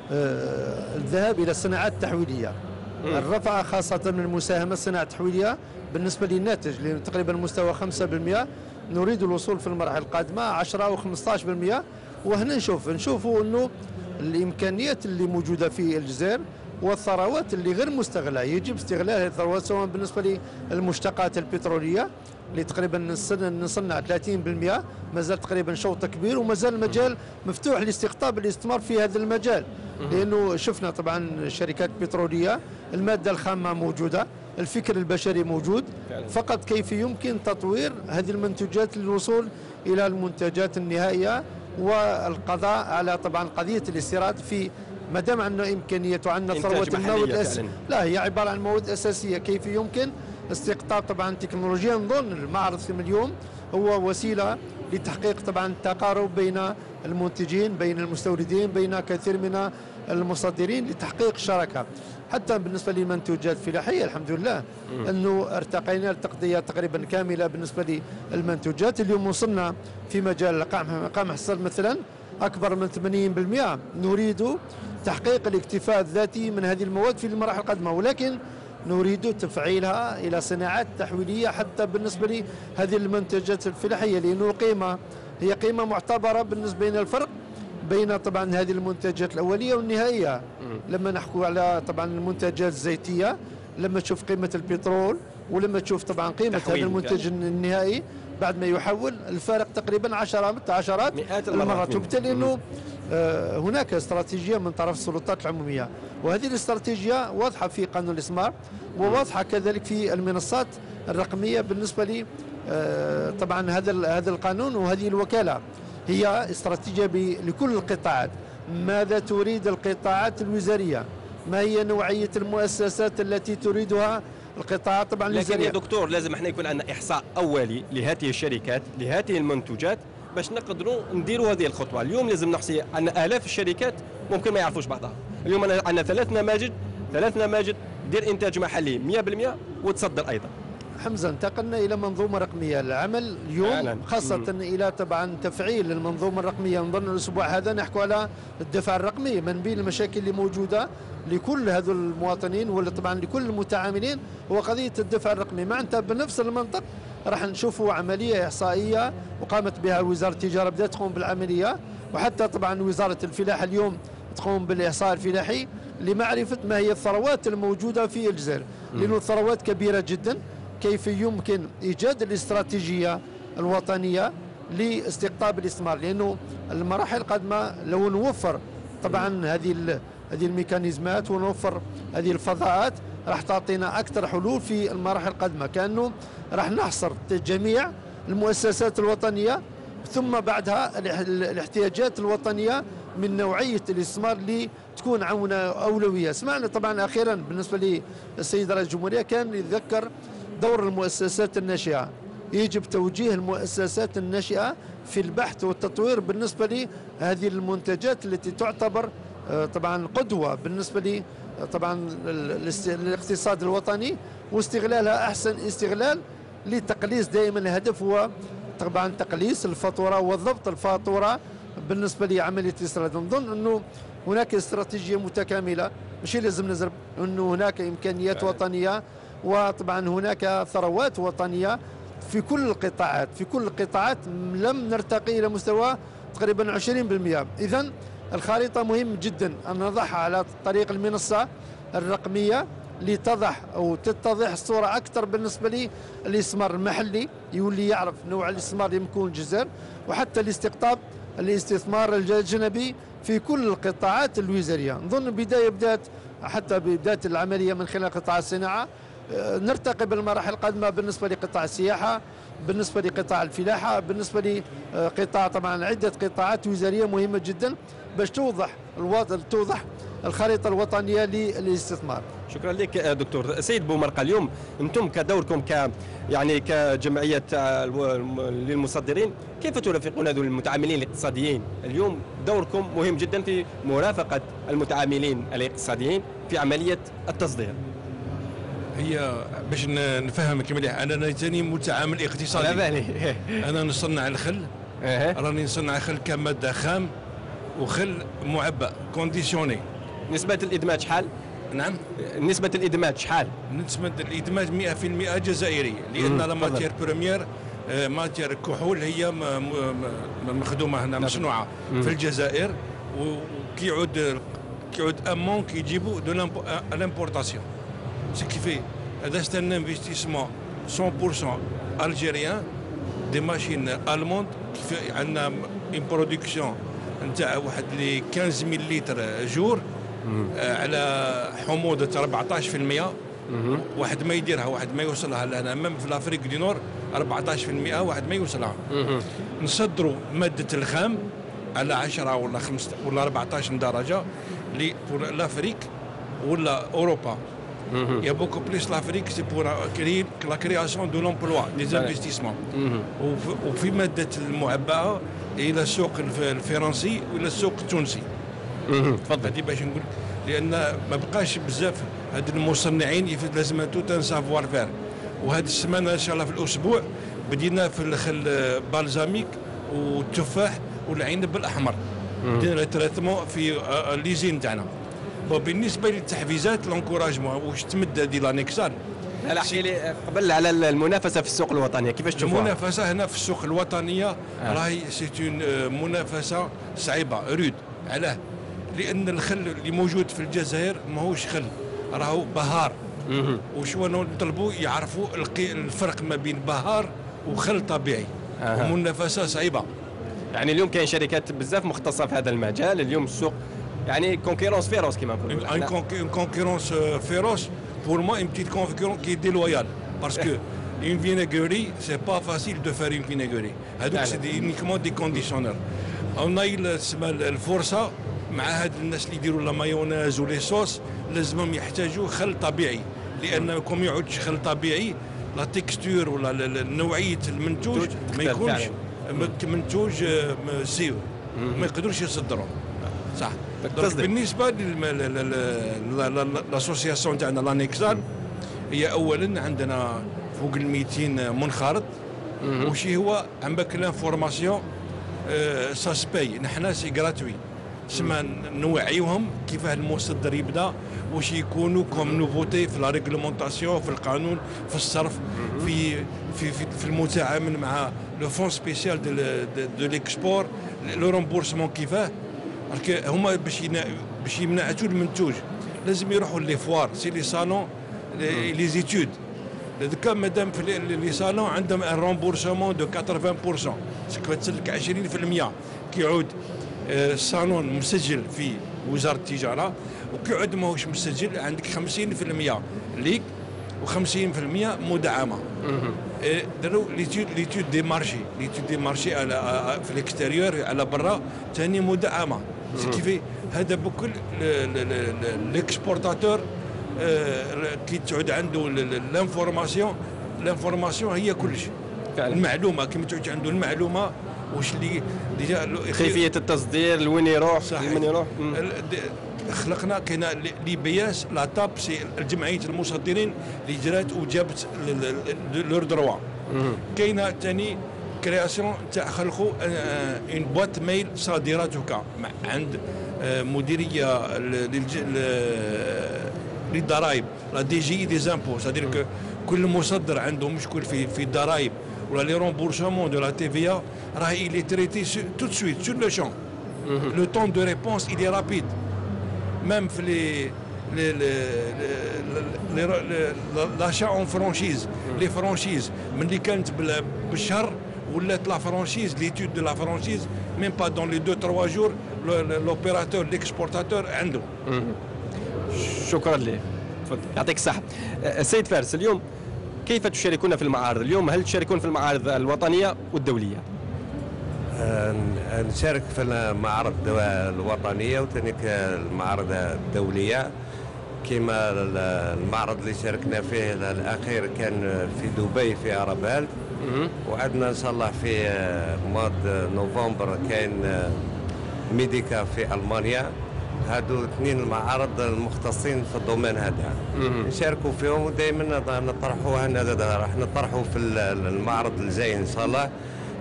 الذهاب إلى الصناعات التحويلية، الرفع خاصة من المساهمة الصناعة التحويلية بالنسبة للناتج، لأن تقريبا مستوى 5%، نريد الوصول في المرحلة القادمة 10 أو 15%. وهنا نشوفوا أنه الإمكانيات اللي موجودة في الجزائر والثروات اللي غير مستغلة يجب استغلال هذه الثروات، سواء بالنسبة للمشتقات البترولية اللي تقريبا نصنع 30%، مازال تقريبا شوط كبير، ومازال المجال مفتوح لاستقطاب الاستثمار في هذا المجال. لانه شفنا طبعا الشركات البتروليه، الماده الخام موجوده، الفكر البشري موجود، فقط كيف يمكن تطوير هذه المنتوجات للوصول الى المنتجات النهائيه والقضاء على طبعا قضيه الاستيراد. في ما دام عندنا امكانيه وعندنا ثروه المواد لا هي عباره عن مواد اساسيه، كيف يمكن استقطاب طبعا تكنولوجيا. نظن المعرض اليوم هو وسيله لتحقيق طبعا التقارب بين المنتجين، بين المستوردين، بين كثير من المصدرين، لتحقيق شراكه. حتى بالنسبه للمنتوجات الفلاحيه الحمد لله انه ارتقينا لتغطيه تقريبا كامله بالنسبه للمنتوجات. اليوم وصلنا في مجال قمح الصلب مثلا اكبر من 80%. نريد تحقيق الاكتفاء الذاتي من هذه المواد في المراحل القادمه، ولكن نريد تفعيلها الى صناعات تحويليه حتى بالنسبه لهذه المنتجات الفلاحيه، لانه هي قيمه معتبره بالنسبه لنا. الفرق بين طبعا هذه المنتجات الاوليه والنهائيه، لما نحكوا على طبعا المنتجات الزيتيه، لما تشوف قيمه البترول ولما تشوف طبعا قيمه هذا المنتج النهائي بعد ما يحول، الفارق تقريبا عشرات مئات المرات. وبالتالي انه هناك استراتيجيه من طرف السلطات العموميه، وهذه الاستراتيجيه واضحه في قانون الاستثمار، وواضحه كذلك في المنصات الرقميه بالنسبه لي طبعا هذا القانون وهذه الوكاله. هي استراتيجيه لكل القطاعات. ماذا تريد القطاعات الوزاريه؟ ما هي نوعيه المؤسسات التي تريدها القطاعات طبعا الوزاريه؟ لكن يا دكتور لازم احنا يكون عندنا احصاء اولي لهذه الشركات، لهذه المنتوجات، باش نقدروا نديروا هذه الخطوه. اليوم لازم نحصي عندنا الاف الشركات ممكن ما يعرفوش بعضها. اليوم عندنا ثلاث نماذج دير انتاج محلي 100% وتصدر ايضا. حمزه انتقلنا الى منظومه رقميه. العمل اليوم خاصه الى طبعا تفعيل المنظومه الرقميه. نظن الاسبوع هذا نحكوا على الدفع الرقمي. من بين المشاكل اللي موجوده لكل هذول المواطنين ولا طبعا لكل المتعاملين هو قضيه الدفع الرقمي. معناتها بنفس المنطق راح نشوفوا عمليه احصائيه وقامت بها وزاره التجاره، بدات تقوم بالعمليه، وحتى طبعا وزاره الفلاحه اليوم تقوم بالاحصاء الفلاحي لمعرفه ما هي الثروات الموجوده في الجزائر، لانه الثروات كبيره جدا. كيف يمكن ايجاد الاستراتيجيه الوطنيه لاستقطاب الاستثمار؟ لانه المراحل القادمه لو نوفر طبعا هذه الميكانيزمات ونوفر هذه الفضاءات راح تعطينا اكثر حلول في المراحل القادمه، كانه راح نحصر جميع المؤسسات الوطنيه ثم بعدها الاحتياجات الوطنيه من نوعيه الاستثمار اللي تكون اولويه. سمعنا طبعا اخيرا بالنسبه للسيد رئيس الجمهوريه كان يتذكر دور المؤسسات الناشئه. يجب توجيه المؤسسات الناشئه في البحث والتطوير بالنسبه لهذه المنتجات التي تعتبر طبعا قدوه بالنسبه لي طبعا الاقتصاد الوطني، واستغلالها احسن استغلال لتقليص. دائما الهدف هو طبعا تقليص الفاتوره وضبط الفاتوره بالنسبه لعمليه الاستيراد. نظن انه هناك استراتيجيه متكامله، ماشي لازم نزرب انه هناك امكانيات وطنيه وطبعا هناك ثروات وطنيه في كل القطاعات لم نرتقي الى مستوى تقريبا 20%. اذا الخريطه مهم جدا ان نضعها على طريق المنصه الرقميه لتضح او تتضح الصوره اكثر بالنسبه للاستثمار المحلي، يولي يعرف نوع الاستثمار اللي يكون الجزائر، وحتى لاستقطاب الاستثمار الأجنبي في كل القطاعات الوزاريه. نظن بدات حتى بدايه العمليه من خلال قطاع الصناعه، نرتقي بالمراحل القادمه بالنسبه لقطاع السياحه، بالنسبه لقطاع الفلاحه، بالنسبه لقطاع طبعا عده قطاعات وزاريه مهمه جدا باش توضح الخريطه الوطنيه للاستثمار. شكرا لك دكتور. سيد بومرقه، اليوم انتم كدوركم يعني كجمعيه للمصدرين، كيف ترافقون هذول المتعاملين الاقتصاديين؟ اليوم دوركم مهم جدا في مرافقه المتعاملين الاقتصاديين في عمليه التصدير. هي باش نفهمك مليح، انا ثاني متعامل اقتصادي. انا نصنع الخل، راني نصنع خل كماده خام وخل معبأ كونديسيوني. نسبة الإدماج شحال؟ نعم. نسبة الإدماج شحال؟ نسبة الإدماج 100% جزائري، لأن لا ماتير بريمير ماتير كحول هي مخدومة هنا مصنوعة في الجزائر، وكيعود أمون كيجيبوا دو لامبورتاسيون. سي كيفي هذا سي ان انفستيسمون 100% الجيريان، دي ماشين الموند. عندنا اون برودكسيون نتاع واحد لي 15000 لتر جور على حموضه 14%. واحد ما يديرها، واحد ما يوصلها لهنا، ميم في الافريك دي نور 14% واحد ما يوصلها. نصدروا ماده الخام على 10 ولا 15 ولا 14 درجه لافريك ولا اوروبا. يا بوكو بليس لافريك سي بور لا كرياسيون دو لومبلوا دي زانفستيسمون. وفي ماده المعبأه الى السوق الفرنسي والى السوق التونسي. تفضل. هذه باش نقول، لان ما بقاش بزاف هاد المصنعين لازم توت ان سافوار فير. وهذه السمانه ان شاء الله في الاسبوع بدينا في الخل بالزاميك والتفاح والعنب الاحمر. بدينا التريتمون في ليزين تاعنا. بالنسبه للتحفيزات لونكوراجمون واش تمد هذه لانيكسال. لا احكي لي قبل على المنافسه في السوق الوطنيه كيفاش تشوفوها؟ المنافسه هنا في السوق الوطنيه راهي سيت منافسه صعيبه رود. علاه؟ لان الخل اللي موجود في الجزائر ماهوش خل، راهو بهار. وشو نطلبوا يعرفوا الفرق ما بين بهار وخل طبيعي. ومنافسه صعيبه. يعني اليوم كاين شركات بزاف مختصه في هذا المجال، اليوم السوق يعني كونكيرونس فيروس كما نقولوا. كونكيرونس فيروس pour moi une petite concurrence qui est déloyale parce que une vinaigrerie c'est pas facile de faire une vinaigrerie. هذوك c'est uniquement des conditionneurs. on a الفرصه مع هاد الناس اللي يديروا لا مايونيز ولي صوص لازمهم يحتاجوا خل طبيعي، لان كون ما يعودش خل طبيعي لا تكستور ولا نوعيه المنتوج ما يكونش منتوج سيو، ما يقدروش يصدروه. صح. بالنسبه للاسوسياسيون تاعنا لانيكسال، هي اولا عندنا فوق ال 200 منخرط. وشي هو عندك لانفورماسيون ساسباي، نحنا سي غراتوي. تسمى نوعيوهم كيفاه المصدر يبدا، واش يكونوا كوم نوفوتي في لا ريغلومونطاسيون، في القانون، في الصرف، في المتعامل مع لو فون سبيسيال دو ليكسبور، لو رومبورسمون كيفاه. هما باش يمنعتوا المنتوج لازم يروحوا لي فوار، سي لي صالون، لي زيتود. دوكا مادام في لي صالون عندهم ان رومبورسمون دو 80%، سكو تسلك 20% كيعود الصالون مسجل في وزاره التجاره، وكيعود ماهوش مسجل عندك 50% ليك و50% مدعمه. داروا ليتود دي مارشي على في الاكستيريور على برا ثاني مدعمه. كيف هذا بكل الاكسبورتاتور كي تعود عنده لانفورماسيون هي كلش. المعلومه كي تعود عنده المعلومه واش اللي كيفيه التصدير، لوين يروح، لمن يروح. خلقنا كاين لي بياس لا تاب سي الجمعيه المصدرين اللي جرات وجابت لور دروا. كاينه ثاني كرياسيون تاع خلقوا اون بوات ميل صادراتك عند مديريه للضرائب، لا دي جي دي زامبو. صادير كل مصدر عنده مشكل في الضرائب ولا لي رومبورسمون دو لا تي في ا، راه il est traité tout de suite sur le champ. Le temps de réponse il est rapide. Même في l'achat en franchise، les franchises ملي كانت بالشهر ولات لا فرانشيز، ليتود دو لا فرانشيز ميم با دون لي 2-3 جور لوبيراتور ليكسبورتاتور عنده. شكرا لك، تفضل يعطيك الصحة. السيد فارس، اليوم كيف تشاركون في المعارض؟ اليوم هل تشاركون في المعارض الوطنية والدولية؟ نشارك في المعارض الوطنية وتنك المعارض الدولية. كما المعرض اللي شاركنا فيه الأخير كان في دبي في أرابال، وعندنا إن شاء الله في ماد نوفمبر كاين ميديكا في ألمانيا. هادو اثنين المعارض المختصين في الدومين هذا نشاركوا فيهم، ودائما نطرحوا هنا راح نطرحوا في المعرض الجاي ان شاء الله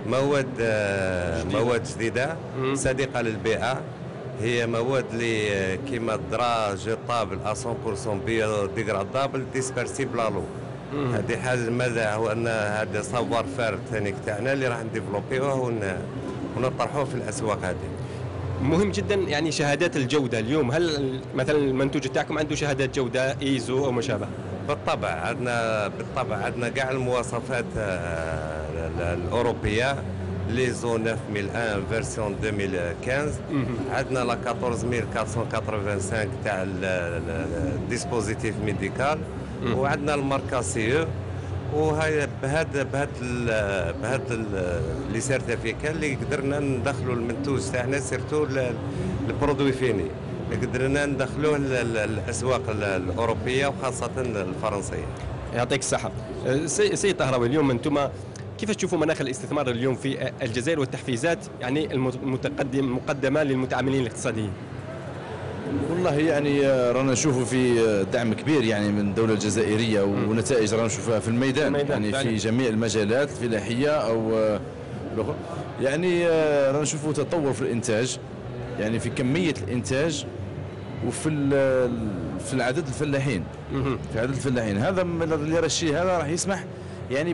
مواد جديده صديقه للبيئه. هي مواد اللي كيما الدرا جيطابل 100% بيو ديغرادابل ديسبيرسيبل الو. هذه حاجه ماذا هو ان هذا سافوار فير ثاني تاعنا اللي راح نديفلوبيوه ونطرحوه في الاسواق هذه. مهم جدا يعني شهادات الجوده اليوم، هل مثلا المنتوج تاعكم عنده شهادات جوده ايزو او ما شابه؟ بالطبع عندنا كاع المواصفات الاوروبيه لي زو 9001 فيرسيون 2015. عندنا لا 14485 تاع الديسبوزيتيف ميديكال، وعندنا الماركه سي او، وهي بهاد لي سيرتيفيكا اللي قدرنا ندخلوا المنتوج تاعنا سيرتو البرودوي فيني قدرنا ندخلوه الاسواق الاوروبيه وخاصه الفرنسيه. يعطيك الصحه. سيد طهراوي، اليوم انتم كيف تشوفوا مناخ الاستثمار اليوم في الجزائر والتحفيزات يعني المقدمه للمتعاملين الاقتصاديين؟ والله يعني رانا نشوفوا في دعم كبير يعني من الدوله الجزائريه، ونتائج رانا نشوفها في الميدان يعني في جميع المجالات الفلاحيه او الاخرى. يعني رانا نشوفوا تطور في الانتاج، يعني في كميه الانتاج وفي في عدد الفلاحين. في عدد الفلاحين هذا اللي الشيء هذا راح يسمح يعني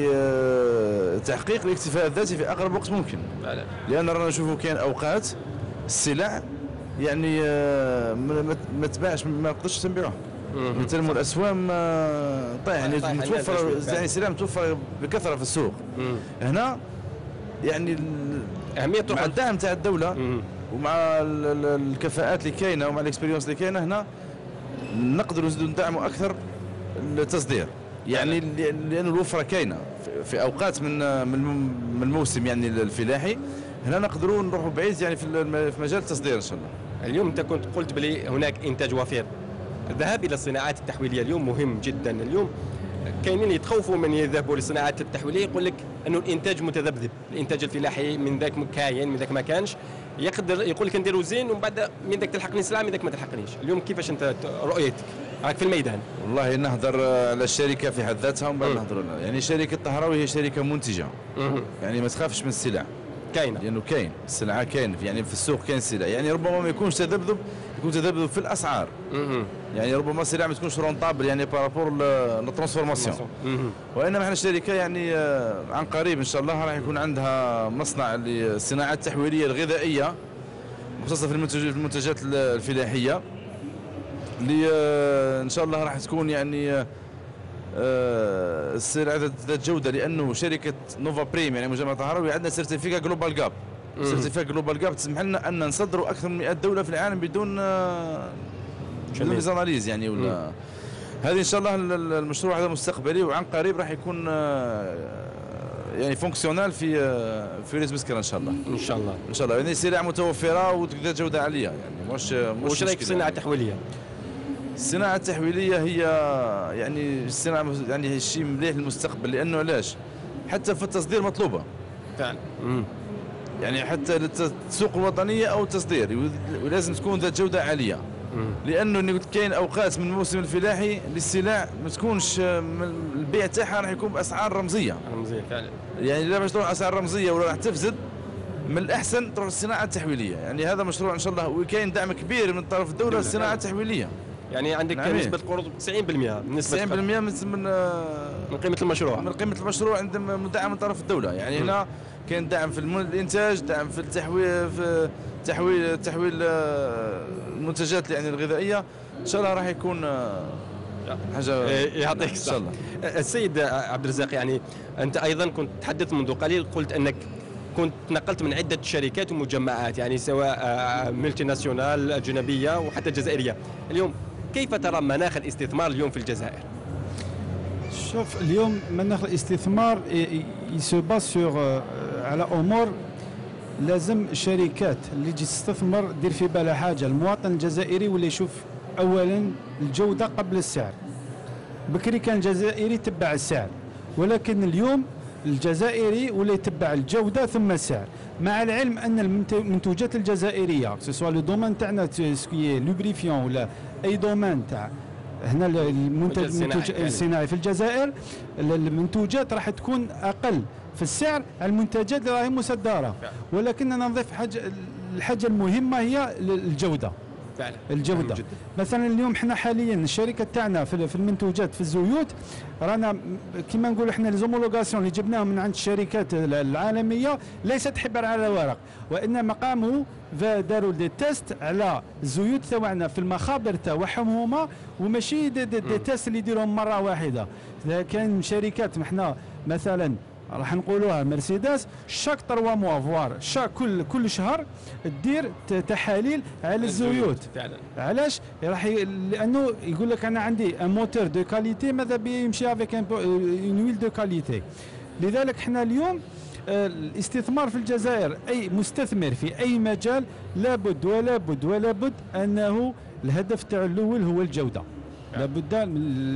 بتحقيق الاكتفاء الذاتي في اقرب وقت ممكن. لان رانا نشوفوا كاين اوقات السلع يعني ما تباعش، ما نقدرش تنبيعوها، مثلا الاسوام طيح يعني متوفر، يعني السلع متوفره بكثره في السوق. هنا يعني اهميه مع الدعم تاع الدوله ومع الكفاءات اللي كاينه ومع الاكسبيريونس اللي كاينه هنا نقدروا نزيدوا ندعموا اكثر التصدير، يعني لأن الوفره كاينه في اوقات من الموسم يعني الفلاحي. هنا نقدروا نروحوا بعيد يعني في مجال التصدير ان شاء الله. اليوم انت كنت قلت بلي هناك انتاج وفير. الذهاب الى الصناعات التحويليه اليوم مهم جدا. اليوم كاينين يتخوفوا من يذهبوا للصناعات التحويليه، يقول لك انه الانتاج متذبذب، الانتاج الفلاحي من ذاك كاين من ذاك ما كانش، يقدر يقول لك نديروا زين ومن بعد من ذاك تلحقني سلعه من ذاك ما تلحقنيش. اليوم كيفاش انت رؤيتك راك في الميدان؟ والله نهضر على الشركه في حد ذاتها ومن بعد نهضروا يعني شركه طهراوي هي شركه منتجه، يعني ما تخافش من السلع، كاينه لانه كاين السلعه كاين يعني في السوق كاين سلع، يعني ربما ما يكونش تذبذب، يكون تذبذب في الاسعار. يعني ربما السلع ما تكونش رونطابل يعني بارابور لا ترانسفورماسيون. وانما احنا الشركه يعني عن قريب ان شاء الله راح يكون عندها مصنع للصناعه التحويليه الغذائيه مخصصه في المنتجات الفلاحيه، اللي ان شاء الله راح تكون يعني السلع ذات جوده، لانه شركه نوفا بريم يعني مجمع طهراوي عندنا سيرتيفيكا جلوبال جاب. سيرتيفيكا جلوبال جاب تسمح لنا ان نصدروا اكثر من 100 دوله في العالم بدون ميزاناليز يعني ولا هذه ان شاء الله المشروع هذا مستقبلي وعن قريب راح يكون يعني فونكسيونال في ريز مسكر ان شاء الله. ان شاء الله ان شاء الله يعني سلع متوفره وذات جوده عاليه يعني مش واش رايك في الصناعه التحويليه؟ الصناعه التحويليه هي يعني الصناعه يعني شيء مليح للمستقبل، لانه علاش؟ حتى في التصدير مطلوبه فعلا. يعني حتى السوق الوطنيه او التصدير ولازم تكون ذات جوده عاليه. لانه كاين اوقات من الموسم الفلاحي للسلع ما تكونش البيع تاعها راح يكون باسعار رمزيه فعلا. يعني لا باش تروح اسعار رمزيه ولا راح تفسد، من الاحسن تروح للصناعه التحويليه. يعني هذا مشروع ان شاء الله وكاين دعم كبير من طرف الدوله للصناعه التحويليه. يعني عندك نسبه قروض 90%، نسبه 90% من قيمه المشروع، من قيمه المشروع عندما مدعم من طرف الدوله. يعني هنا كاين دعم في الانتاج، دعم في تحويل المنتجات يعني الغذائيه. ان شاء الله راح يكون حاجه يعطيك الصحه. ان شاء الله. السيد عبد الرزاق، يعني انت ايضا كنت تحدث منذ قليل، قلت انك كنت نقلت من عده شركات ومجمعات يعني سواء ملتي ناسيونال اجنبيه وحتى الجزائريه. اليوم كيف ترى مناخ الاستثمار اليوم في الجزائر؟ شوف اليوم مناخ الاستثمار يسو باس سور على امور لازم الشركات اللي تجي تستثمر دير في بالها حاجه، المواطن الجزائري ولا يشوف اولا الجوده قبل السعر. بكري كان الجزائري يتبع السعر، ولكن اليوم الجزائري ولا يتبع الجوده ثم السعر، مع العلم ان المنتوجات الجزائريه سواء لو دومان تاعنا سكي لوبريفيون ولا اي دومان تاع هنا المنتج الصناعي في الجزائر، المنتوجات راح تكون اقل في السعر على المنتجات اللي راهي مصدره، ولكن انا نضيف الحاجه المهمه هي الجوده. فعلا. الجوده. مثلا اليوم احنا حاليا الشركه تاعنا في المنتوجات في الزيوت رانا كما نقولوا احنا ليزومولوغاسيون اللي جبناهم من عند الشركات العالميه ليست حبر على ورق، وانما قاموا داروا دي تيست على الزيوت تاعنا في المخابر تاعهم هما، وماشي دي تيست اللي يديروهم مره واحده. كاين شركات احنا مثلا راح نقولوها مرسيدس شاك 3 موا فوار كل شهر تدير تحاليل على الزيوت. فعلا. علاش؟ لانه يقول لك انا عندي ان موتور دو كاليتي ماذا بيه يمشي افيك اون ويل دو كاليتي. لذلك احنا اليوم الاستثمار في الجزائر، اي مستثمر في اي مجال لابد ولا بد انه الهدف تاع الاول هو الجوده. لابد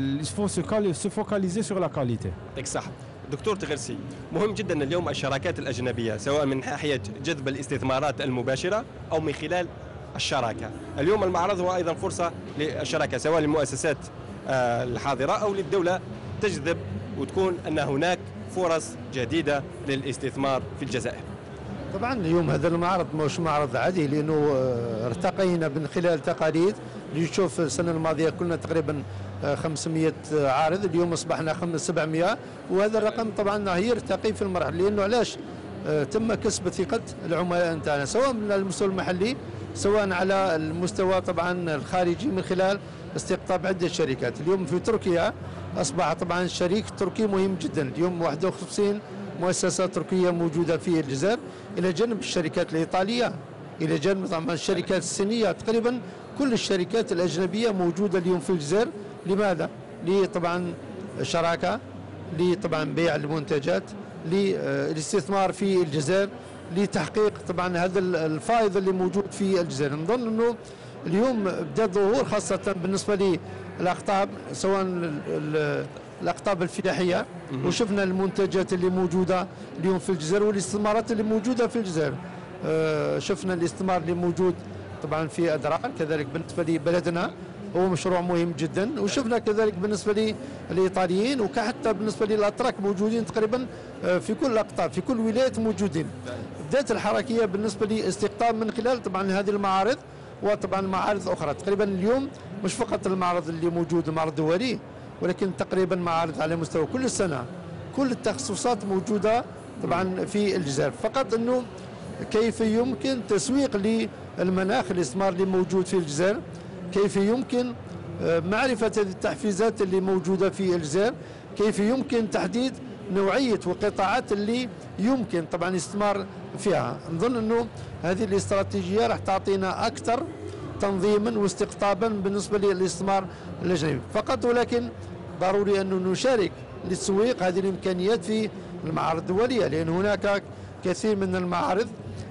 سو فوكاليزي سور لا كاليتي. يعطيك الصحة. دكتور تغرسي، مهم جدا اليوم الشراكات الأجنبية سواء من ناحية جذب الاستثمارات المباشرة أو من خلال الشراكة. اليوم المعرض هو أيضا فرصة للشراكة سواء للمؤسسات الحاضرة أو للدولة تجذب وتكون أن هناك فرص جديدة للاستثمار في الجزائر. طبعا اليوم هذا المعرض مش معرض عادي، لأنه ارتقينا من خلال تقاليد. اللي تشوف السنة الماضية كنا تقريبا 500 عارض، اليوم أصبحنا 700، وهذا الرقم طبعا يرتقي في المرحلة. لأنه علاش؟ تم كسب ثقة العملاء نتاعنا سواء من المستوى المحلي سواء على المستوى طبعا الخارجي من خلال استقطاب عدة شركات. اليوم في تركيا أصبح طبعا الشريك التركي مهم جدا. اليوم 51 مؤسسة تركية موجودة في الجزائر، إلى جانب الشركات الإيطالية، إلى جانب طبعا الشركات الصينية. تقريبا كل الشركات الأجنبية موجودة اليوم في الجزائر. لماذا؟ لطبعا شراكة، لطبعا بيع المنتجات، للاستثمار في الجزائر، لتحقيق طبعا هذا الفائض اللي موجود في الجزائر. نظن أنه اليوم بدأ الظهور خاصة بالنسبة للأقطاب سواء الأقطاب الفلاحية، وشفنا المنتجات اللي موجودة اليوم في الجزائر والاستثمارات اللي موجودة في الجزائر. شفنا الاستثمار اللي موجود طبعا في أدرار، كذلك بالنسبة لبلدنا هو مشروع مهم جدا. وشفنا كذلك بالنسبة للإيطاليين وحتى بالنسبة للأتراك موجودين تقريبا في كل الأقطاب في كل ولاية موجودين. بدأت الحركية بالنسبة لاستقطاب من خلال طبعا هذه المعارض وطبعا معارض أخرى. تقريبا اليوم مش فقط المعرض اللي موجود المعرض الدولي، ولكن تقريبا معارض على مستوى كل السنة، كل التخصصات موجودة طبعا في الجزائر. فقط أنه كيف يمكن تسويق للمناخ الاستثمار اللي موجود في الجزائر، كيف يمكن معرفة هذه التحفيزات اللي موجودة في الجزائر، كيف يمكن تحديد نوعية والقطاعات اللي يمكن طبعا الاستثمار فيها. نظن أنه هذه الاستراتيجية راح تعطينا أكثر تنظيما واستقطابا بالنسبة للاستثمار الأجنبي فقط، ولكن ضروري أن نشارك لتسويق هذه الإمكانيات في المعارض الدولية، لأن هناك كثير من المعارض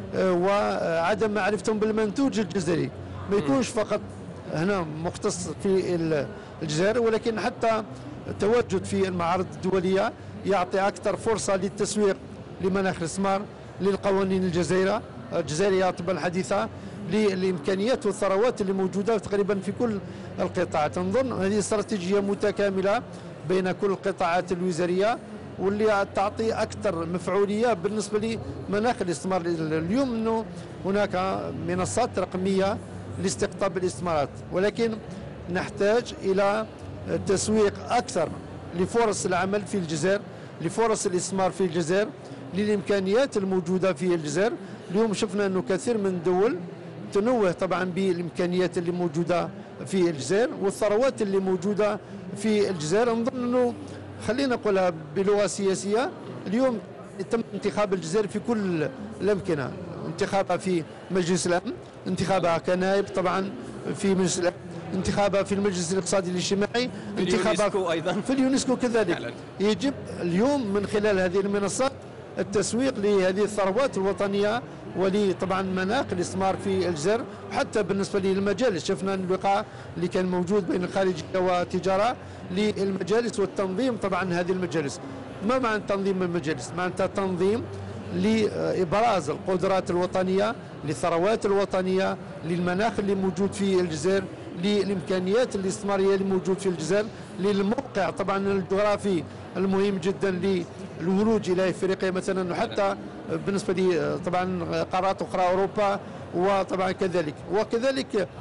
وعدم معرفتهم بالمنتوج الجزائري ما يكونش فقط هنا مختص في الجزائر، ولكن حتى التواجد في المعارض الدولية يعطي أكثر فرصة للتسويق لمناخ الاستثمار، للقوانين الجزائرية طبعا الحديثة، للإمكانيات والثروات اللي موجودة تقريبا في كل القطاعات. نظن هذه استراتيجية متكاملة بين كل القطاعات الوزارية واللي تعطي أكثر مفعولية بالنسبة لمناخ الاستثمار. اليوم أنه هناك منصات رقمية لاستقطاب الاستثمارات، ولكن نحتاج إلى تسويق أكثر لفرص العمل في الجزائر، لفرص الاستثمار في الجزائر، للإمكانيات الموجودة في الجزائر. اليوم شفنا أنه كثير من الدول تنوه طبعا بالإمكانيات اللي موجودة في الجزائر والثروات اللي موجودة في الجزائر. نظن أنه خلينا نقولها بلغة سياسية، اليوم تم انتخاب الجزائر في كل الأمكنة، انتخابها في مجلس الأمن، انتخابها كنائب طبعا في مجلس الأمن، انتخابها في المجلس الاقتصادي الاجتماعي، انتخابها أيضا في اليونسكو كذلك. يجب اليوم من خلال هذه المنصات التسويق لهذه الثروات الوطنية ولطبعا مناخ الاستثمار في الجزائر. حتى بالنسبة للمجالس شفنا اللقاء اللي كان موجود بين الخارجية والتجارة للمجالس والتنظيم طبعا هذه المجالس. ما معنى تنظيم المجالس؟ معناتها تنظيم لإبراز القدرات الوطنية، للثروات الوطنية، للمناخ اللي موجود في الجزائر، للإمكانيات الاستثمارية اللي موجود في الجزائر، للموقع طبعا الجغرافي المهم جدا للولوج إلى إفريقيا مثلا، وحتى بالنسبة لي طبعا قارات أخرى أوروبا، وطبعا كذلك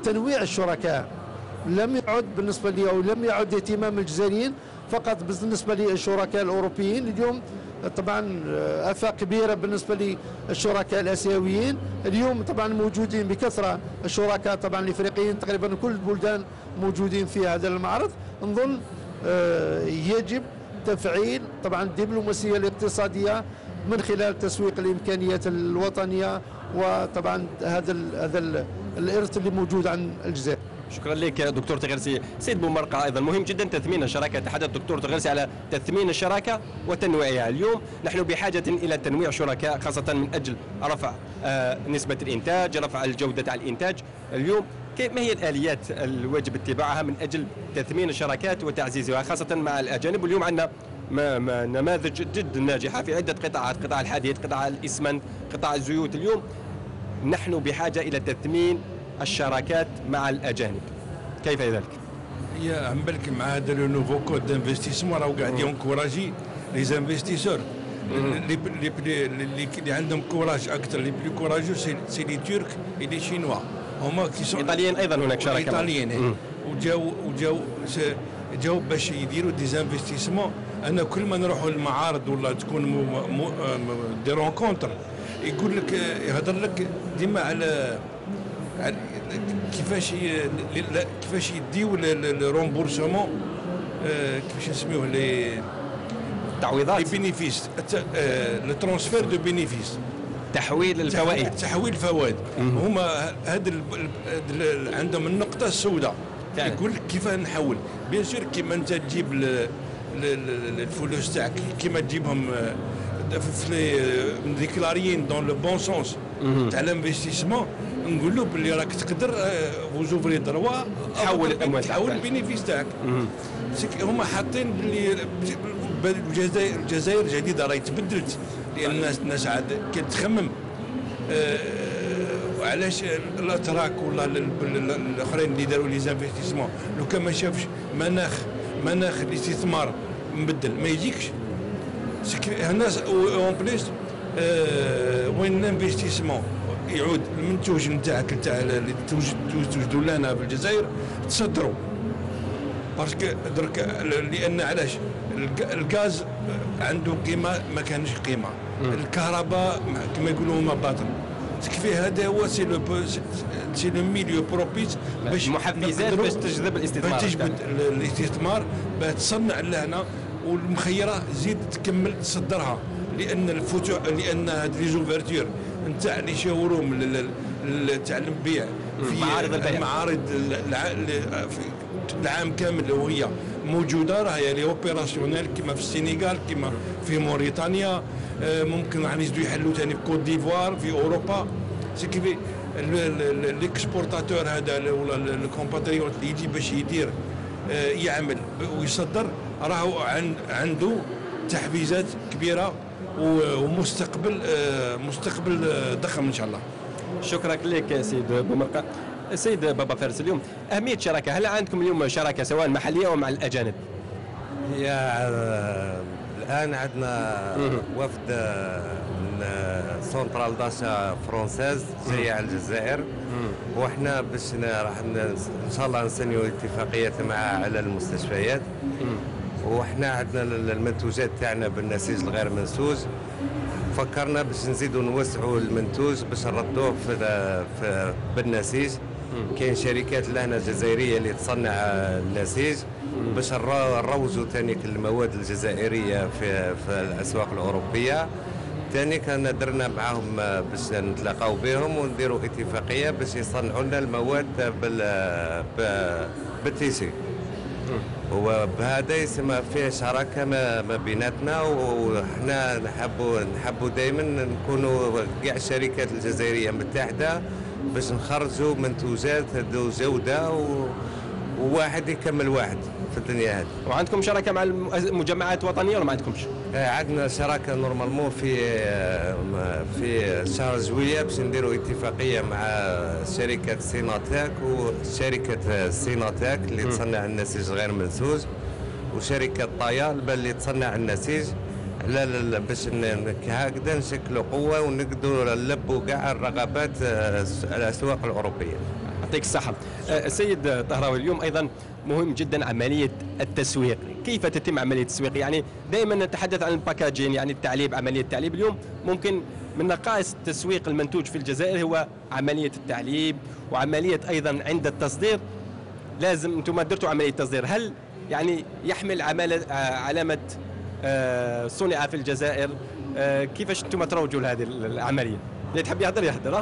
تنويع الشركاء لم يعد بالنسبة لي أو لم يعد اهتمام الجزائريين فقط بالنسبة للشركاء الأوروبيين. اليوم طبعا آفاق كبيرة بالنسبة للشركاء الآسيويين. اليوم طبعا موجودين بكثرة الشركاء طبعا الإفريقيين، تقريبا كل البلدان موجودين في هذا المعرض. نظن يجب تفعيل طبعا الدبلوماسية الاقتصادية من خلال تسويق الإمكانيات الوطنية، وطبعا هذا الإرث اللي موجود عن الجزائر. شكرا لك دكتور تغرسي. سيد بومرقة، ايضا مهم جدا تثمين الشراكه، تحدث دكتور تغرسي على تثمين الشراكه وتنويعها. اليوم نحن بحاجه الى تنويع شركاء، خاصه من اجل رفع نسبه الانتاج، رفع الجوده على الانتاج. اليوم ما هي الاليات الواجب اتباعها من اجل تثمين الشراكات وتعزيزها خاصه مع الاجانب؟ واليوم عندنا نماذج جد ناجحه في عده قطاعات، قطاع الحديد، قطاع الاسمنت، قطاع الزيوت. اليوم نحن بحاجه الى تثمين الشراكات مع الاجانب، كيف ذلك؟ يا عم بالك مع هذا لو نوفو كود دانفستيسمون راهو قاعد ينكوراجي لي زانفستيسور اللي عندهم كوراج اكثر. لي بلو كوراجو سي لي تورك اي لي شينوا، هما كي سون الايطاليين ايضا هناك شراكه الايطاليين وجاو باش يديروا دي زانفستيسمون. انا كل ما نروحوا للمعارض ولا تكون دي رونكونتر يقول لك يهضر لك ديما على كيفاش يديو الرومبورسمون، كيفاش نسميوه التعويضات، لي بينيفيس، لو ترونسفير دو بينيفيس، تحويل الفوائد. تحويل الفوائد. هما هذا عندهم النقطه السوداء، يقول لك كيف نحول. بيان سور كيما انت تجيب الفلوس تاعك كيما تجيبهم ديكلاريين دون لو بون سونس تاع الانفستيسمون، نقول له باللي راك تقدر وزوفري دروا تحول الاموال، تحول البينيفيس تاعك. هما حاطين باللي الجزائر جديده راهي تبدلت، لان الناس عاد كي تخمم علاش الاتراك ولا الاخرين اللي داروا لي زانفستيسمون لو كان ما شافش مناخ الاستثمار مبدل ما يجيكش. الناس اون بليس وين الانفستيسمون يعود المنتوج نتاعك نتاع اللي توجدوا لنا في الجزائر تصدروا، باسكو درك لان علاش الغاز عنده قيمه ما كانش قيمه، الكهرباء كما يقولوا هما باطل. تكفي هذا هو سي لو ميليو بروبيس باش محفزات باش تجذب الاستثمار، باش تجذب الاستثمار، باش تصنع لهنا والمخيره زيد تكمل تصدرها. لان الفتوح، لان هاد لي زوفرتور نتاع لي شوروم تاع البيع في المعارض العام كامل وهي موجوده، راهي لي اوبيراسيونيل كما في السنغال، كما في موريتانيا، ممكن راح يزيدوا يحلوا ثاني في كوت ديفوار، في اوروبا. سي كيفي الاكسبورتاتور هذا ولا الكومباتريوت اللي يجي باش يدير يعمل ويصدر، راهو عنده تحفيزات كبيره ومستقبل ضخم ان شاء الله. شكرا لك سيد بومرقة. سيد بابا فارس، اليوم اهميه الشراكه، هل عندكم اليوم شراكه سواء محليه او مع الاجانب؟ الان عندنا وفد من سونترال داشا فرونسيز جايه على الجزائر، وحنا باش راح ان شاء الله نسنيو اتفاقيات معها على المستشفيات. وحنا عندنا المنتوجات تاعنا بالنسيج الغير منسوج، فكرنا باش نزيدوا نوسعوا المنتوج باش نردوه في بالنسيج. كاين شركات لهنا جزائريه اللي تصنع النسيج باش نروجوا ثاني المواد الجزائريه في الاسواق الاوروبيه. ثاني كان درنا معاهم باش نتلاقاو بهم ونديروا اتفاقيه باش يصنعوا لنا المواد بالتيسي. وبهذا يسمى فيه شراكه ما بيناتنا، وحنا نحبوا دائما نكونوا كاع الشركات الجزائريه متحده باش نخرجوا منتوجات ذو جوده وواحد يكمل واحد في الدنيا هذه. وعندكم شراكه مع المجمعات الوطنيه ولا ما عندكمش؟ عندنا شراكه نورمالمون في شهر جويلية باش نديروا اتفاقيه مع شركه سيناتاك وشركه سيناتاك اللي تصنع النسيج غير منسوج، وشركه طايال اللي تصنع النسيج. لا باش هكذا نشكلوا قوه ونقدروا نلبوا كاع الرغبات الاسواق الاوروبيه. يعطيك الصحة. السيد طهراوي، اليوم أيضا مهم جدا عملية التسويق، كيف تتم عملية التسويق؟ يعني دائما نتحدث عن الباكاجين، يعني التعليب، عملية التعليب. اليوم ممكن من نقائص التسويق المنتوج في الجزائر هو عملية التعليب وعملية أيضا عند التصدير. لازم أنتم درتوا عملية تصدير، هل يعني يحمل علامة صنع في الجزائر؟ كيفاش أنتم تروجوا لهذه العملية؟ اللي تحب يهدر يهدر.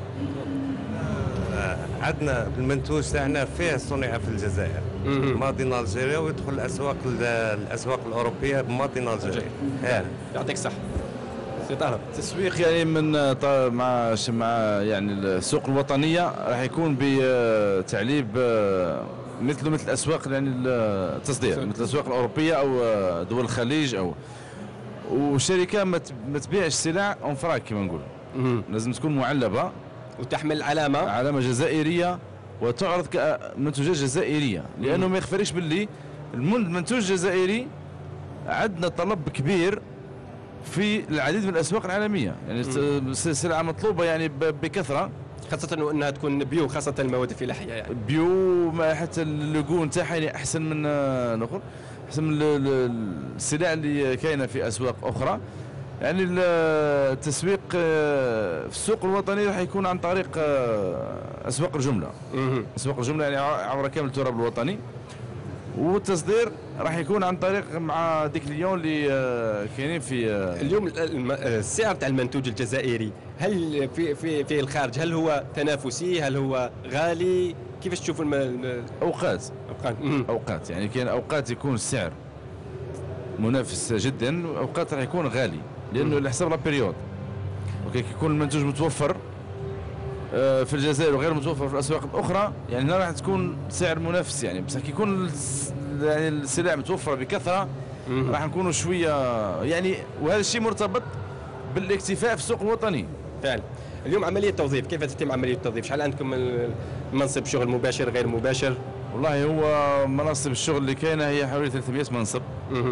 عندنا المنتوج تاعنا فيه صنع في الجزائر، ماضي الجزائر، ويدخل الاسواق الاوروبيه بماضي الجزائر. يعطيك الصحه. التسويق يعني من مع يعني السوق الوطنيه راح يكون بتعليب مثل الاسواق، يعني التصدير مثل الاسواق الاوروبيه او دول الخليج، او والشركه ما تبيعش سلع اون فراك كما نقول. لازم تكون معلبه وتحمل علامة جزائرية وتعرض كمنتوجات جزائرية، لأنه ما يخفرش باللي المنتوج الجزائري عندنا طلب كبير في العديد من الأسواق العالمية، يعني سلعة مطلوبة يعني بكثرة، خاصة أنها تكون بيو، خاصة المواد الفلاحية يعني بيو، حتى اللقون تاعها يعني أحسن من الآخر، أحسن من السلع اللي كاينة في أسواق أخرى. يعني التسويق في السوق الوطني راح يكون عن طريق اسواق الجمله. اسواق الجمله يعني عبر كامل التراب الوطني، والتصدير راح يكون عن طريق مع ديك اليوم اللي كاينين في اليوم. السعر تاع المنتوج الجزائري هل في الخارج هل هو تنافسي؟ هل هو غالي؟ كيفاش تشوفوا اوقات يعني كاين اوقات يكون السعر منافس جدا، واوقات راح يكون غالي، لانه على حسب لا بيريود. اوكي، كيكون المنتوج متوفر في الجزائر وغير متوفر في الاسواق الاخرى، يعني هنا راح تكون سعر منافس، يعني بصح كيكون يعني السلع متوفره بكثره راح نكونوا شويه يعني، وهذا الشيء مرتبط بالاكتفاء في السوق الوطني. فعلا. اليوم عمليه التوظيف، كيف تتم عمليه التوظيف؟ شحال عندكم منصب شغل مباشر غير مباشر؟ والله هو مناصب الشغل اللي كاينه هي حوالي 300 منصب.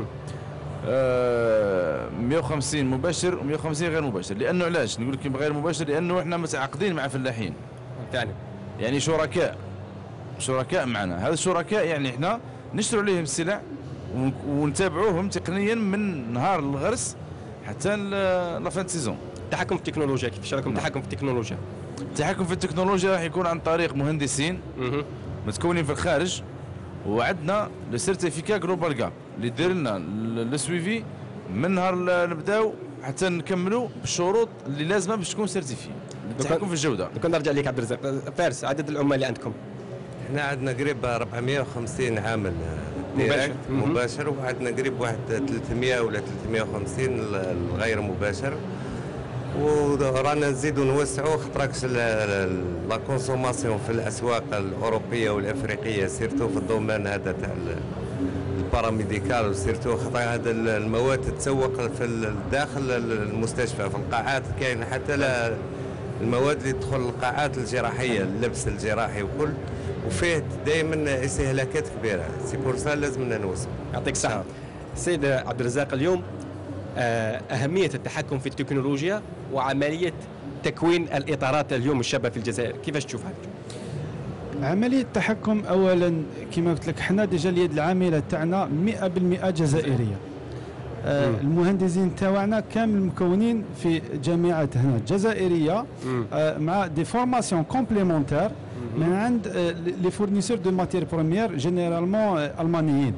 150 مباشر و150 غير مباشر. لانه علاش نقول لك غير مباشر؟ لانه احنا متعاقدين مع فلاحين، يعني شركاء معنا. هذا الشركاء يعني احنا نشتروا عليهم السلع ونتابعوهم تقنيا من نهار الغرس حتى لافان سيزون. التحكم في التكنولوجيا، كيفاش راكم التحكم في التكنولوجيا؟ التحكم في التكنولوجيا راح يكون عن طريق مهندسين متكونين في الخارج، وعندنا لو سيرتيفيكا جلوبال جاب اللي دير لنا السويفي من نهار نبداو حتى نكملوا بالشروط اللي لازمه باش تكون سيرتيفي. التحكم في الجوده. كنا نرجع لك عبد الرزاق. فارس، عدد العمال اللي عندكم؟ احنا عندنا قريب 450 عامل مباشر، وعندنا قريب واحد 300 ولا 350 الغير مباشر، ورانا نزيدوا نوسعوا خاطركش لا كونسوماسيون في الاسواق الاوروبيه والافريقيه، سيرتو في الدومين هذا تاع الباراميديكال، وسيرتو خاطر هذا المواد تتسوق في داخل المستشفى في القاعات، كاين حتى المواد اللي تدخل القاعات الجراحيه، اللبس الجراحي وكل، وفيه دائما استهلاكات كبيره، سي بور سا لازمنا نوسع. يعطيك الصحه. سيد عبد الرزاق، اليوم أهمية التحكم في التكنولوجيا وعملية تكوين الإطارات اليوم الشابة في الجزائر، كيفاش تشوف هذا؟ عملية التحكم أولا كما قلت لك حنا ديجا اليد العاملة تاعنا 100% جزائرية. المهندسين تاعنا كامل مكونين في جامعات هنا جزائرية، مع دي فورماسيون كومبليمونتير من عند لي فورنيسور دو ماتير بروميير جينيرالمون ألمانيين.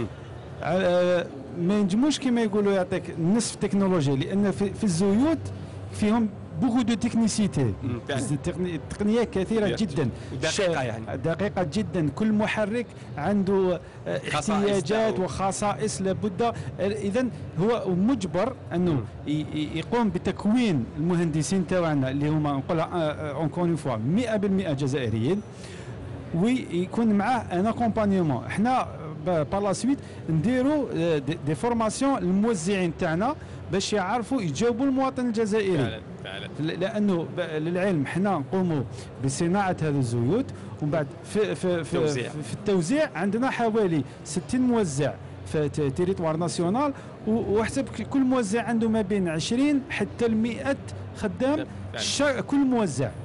ما ينجموش كما يقولوا يعطيك نصف تكنولوجيا، لان في الزيوت فيهم بوكو دو تكنيسيتي، تقنيات كثيره جدا دقيقه، يعني دقيقه جدا. كل محرك عنده احتياجات وخصائص لابد، اذا هو مجبر انه يقوم بتكوين المهندسين تاعنا اللي هما نقولها اونكور فوا 100% جزائريين، ويكون معاه ان اكومبانيومون. احنا بار سويت نديروا دي فورماسيون للموزعين تاعنا باش يعرفوا يجاوبوا المواطن الجزائري. فعلا. لانه للعلم حنا نقوموا بصناعه هذه الزيوت، ومن بعد في التوزيع عندنا حوالي 60 موزع في تيريتوار ناسيونال، وحسب كل موزع عنده ما بين 20 حتى 100 خدام كل موزع.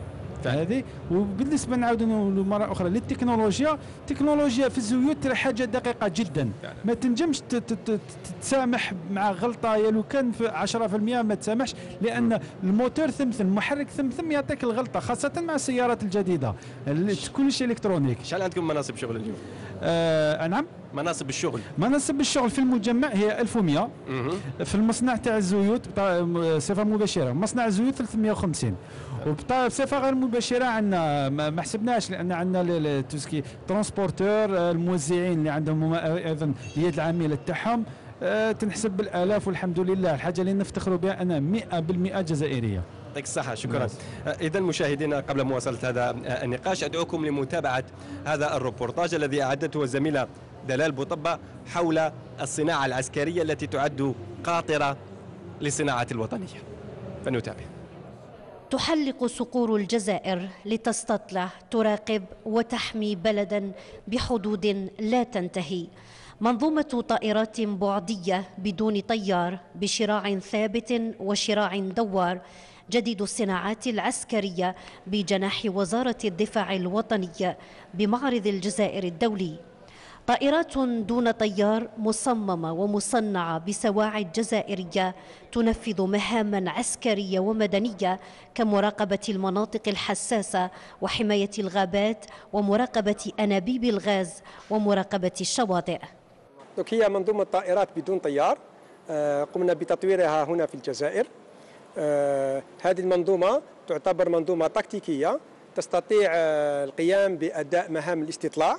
هذه. وبالنسبه نعاود مره اخرى للتكنولوجيا، التكنولوجيا في الزيوت راه حاجه دقيقه جدا، ما تنجمش تسامح مع غلطه، يا لو كان في 10% ما تسامحش، لان الموتور ثمثم، المحرك ثمثم يعطيك الغلطه، خاصه مع السيارات الجديده كلش الكترونيك. شحال عندكم مناصب شغل اليوم؟ نعم، مناصب الشغل في المجمع هي 1100. في المصنع تاع الزيوت بصفه مباشره، مصنع الزيوت 350. وبصفه غير مباشره عندنا ما حسبناش، لان عندنا توسكي ترونسبورتور، الموزعين اللي عندهم ايضا اليد العامله تاعهم تنحسب بالالاف، والحمد لله. الحاجه اللي نفتخروا بها انا 100% جزائريه. يعطيك الصحة، شكرا. إذا مشاهدينا، قبل مواصلة هذا النقاش أدعوكم لمتابعة هذا الروبورتاج الذي أعدته الزميلة دلال بوطبة حول الصناعة العسكرية التي تعد قاطرة للصناعة الوطنية. فنتابع. تحلق صقور الجزائر لتستطلع، تراقب وتحمي بلدا بحدود لا تنتهي. منظومة طائرات بعدية بدون طيار، بشراع ثابت وشراع دوار، جديد الصناعات العسكرية بجناح وزارة الدفاع الوطني بمعرض الجزائر الدولي. طائرات دون طيار مصممة ومصنعة بسواعد جزائرية، تنفذ مهاما عسكرية ومدنية كمراقبة المناطق الحساسة وحماية الغابات ومراقبة أنابيب الغاز ومراقبة الشواطئ. هي منظومة طائرات بدون طيار، قمنا بتطويرها هنا في الجزائر. هذه المنظومة تعتبر منظومة تكتيكية تستطيع القيام بأداء مهام الاستطلاع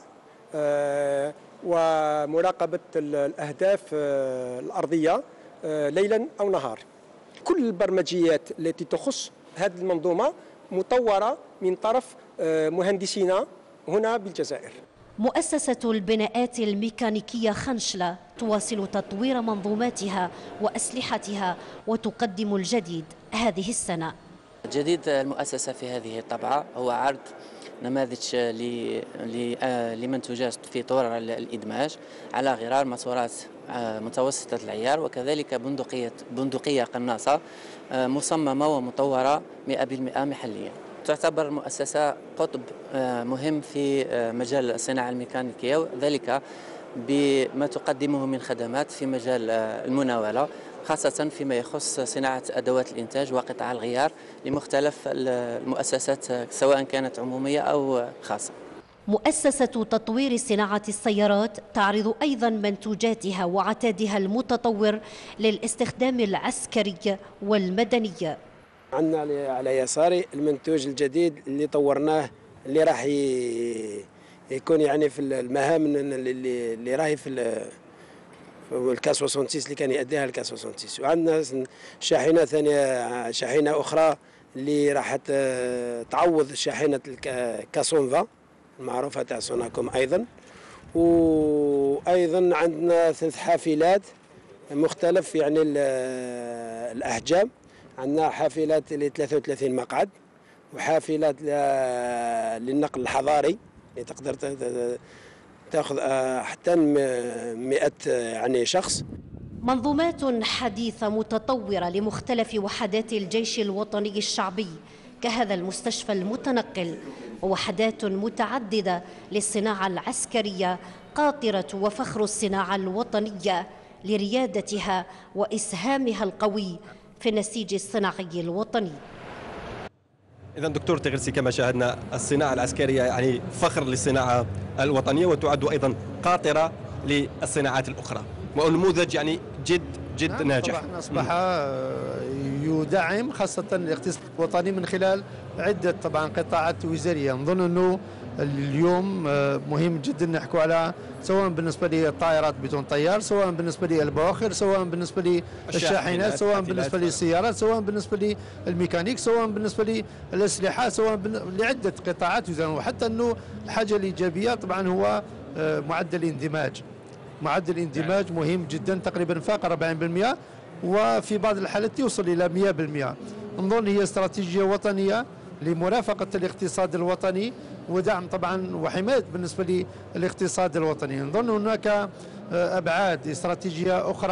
ومراقبة الأهداف الأرضية ليلا أو نهار. كل البرمجيات التي تخص هذه المنظومة مطورة من طرف مهندسينا هنا بالجزائر. مؤسسة البناءات الميكانيكية خنشلة تواصل تطوير منظوماتها وأسلحتها وتقدم الجديد هذه السنة. جديد المؤسسة في هذه الطبعة هو عرض نماذج لمنتوجات في طور الإدماج على غرار ماسورات متوسطة العيار، وكذلك بندقية قناصة مصممة ومطورة 100% محليا. تعتبر المؤسسة قطب مهم في مجال الصناعة الميكانيكية، وذلك بما تقدمه من خدمات في مجال المناولة، خاصة فيما يخص صناعة أدوات الإنتاج وقطع الغيار لمختلف المؤسسات سواء كانت عمومية أو خاصة. مؤسسة تطوير صناعة السيارات تعرض أيضا منتوجاتها وعتادها المتطور للاستخدام العسكري والمدني. عندنا على يساري المنتوج الجديد اللي طورناه، اللي راح يكون يعني في المهام اللي راهي في الكاس 66 اللي كان يأديها الكاس 66. وعندنا شاحنة ثانية، شاحنة أخرى اللي راح تعوض شاحنة الكاسونفا المعروفة تاع سوناكوم أيضا. وأيضا عندنا 3 حافلات مختلف يعني الأحجام. عندنا حافلات ل 33 مقعد، وحافلات للنقل الحضاري اللي تقدر تاخذ حتى 100 يعني شخص. منظومات حديثة متطورة لمختلف وحدات الجيش الوطني الشعبي كهذا المستشفى المتنقل، ووحدات متعددة للصناعة العسكرية قاطرة وفخر الصناعة الوطنية لريادتها وإسهامها القوي في النسيج الصناعي الوطني. إذا دكتور تغرسي، كما شاهدنا الصناعة العسكرية يعني فخر للصناعة الوطنية، وتعد أيضا قاطرة للصناعات الأخرى، ونموذج يعني جد ناجح. أصبح يدعم خاصة الاقتصاد الوطني من خلال عدة طبعا قطاعات وزارية. نظن أنه اليوم مهم جدا نحكوا على، سواء بالنسبة للطائرات بدون طيار، سواء بالنسبة للبواخر، سواء بالنسبة للشاحنات، سواء بالنسبة للسيارات، سواء بالنسبة للميكانيك، سواء بالنسبة للأسلحة، سواء لعدة قطاعات وزارية. وحتى أنه الحاجة الإيجابية طبعا هو معدل الاندماج. معدل الاندماج مهم جدا، تقريبا فاق 40%، وفي بعض الحالات يوصل إلى 100%. نظن هي استراتيجية وطنية لمرافقة الاقتصاد الوطني ودعم طبعا وحماية بالنسبة للاقتصاد الوطني. نظن هناك أبعاد استراتيجية أخرى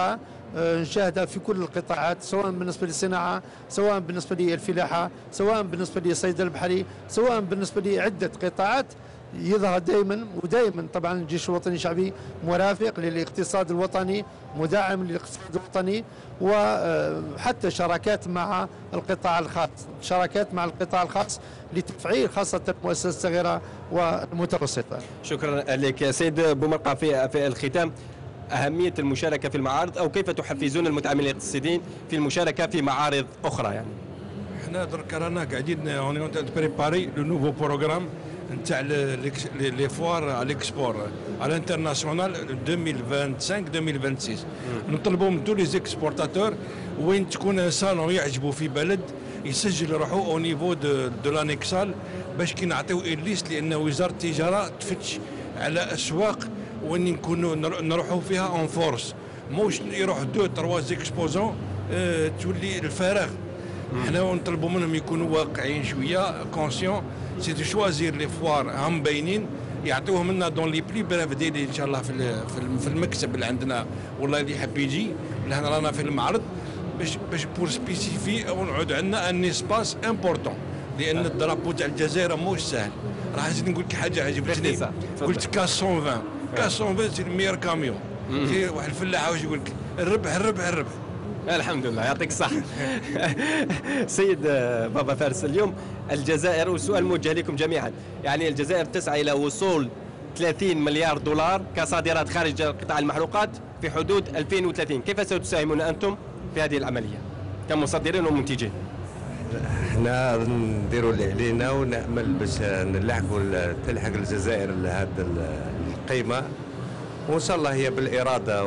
نشاهدها في كل القطاعات، سواء بالنسبة للصناعة، سواء بالنسبة للفلاحة، سواء بالنسبة للصيد البحري، سواء بالنسبة لعدة قطاعات. يظهر دائما ودائما طبعا الجيش الوطني الشعبي مرافق للاقتصاد الوطني، مدعم للاقتصاد الوطني، وحتى شراكات مع القطاع الخاص، شراكات مع القطاع الخاص لتفعيل خاصة المؤسسات الصغيرة والمتوسطة. شكرا لك سيد بومرقع. في الختام، أهمية المشاركة في المعارض، أو كيف تحفزون المتعاملين الاقتصاديين في المشاركة في معارض أخرى؟ يعني احنا درك رانا قاعدين اوني بريباري لو نوفو بروغرام نتاع لي فوار على ليكسبور على الانترناسيونال 2025 2026. نطلبوا من تو لي زيكسبورتاتور وين تكون صالون يعجبوا في بلد يسجل روحو او نيفو دو لانيكسال باش كي نعطيو الليست، لان وزاره التجاره تفتش على اسواق وين نكونوا نروحوا فيها اون فورس، موش يروح 2 3 زيكسبوزون تولي الفراغ. حنا نطلبوا منهم يكونوا واقعيين شويه، كونسيون سي دو شوازير لي فوار هم باينين، يعطوهم لنا دون لي بلي بريف ديلي ان شاء الله في المكتب اللي عندنا، والله اللي يحب يجي لهنا رانا في المعرض باش بور سبيسيفي ونعود عندنا ان اسباس امبورتون، لان الدرابو تاع الجزائر موش سهل. راح نزيد نقول لك حاجه عجبتني، قلت كاس 120 كاس 120 سي المير كاميون. في واحد الفلاح واش يقول لك؟ الربح الربح الربح. الحمد لله، يعطيك الصحة. سيد بابا فارس، اليوم الجزائر، والسؤال موجه لكم جميعا، يعني الجزائر تسعى إلى وصول 30 مليار دولار كصادرات خارج قطاع المحروقات في حدود 2030. كيف ستساهمون أنتم في هذه العملية كمصدرين ومنتجين؟ احنا نديروا اللي علينا ونأمل باش نلحقوا تلحق الجزائر لهذه القيمة، وإن شاء الله هي بالإرادة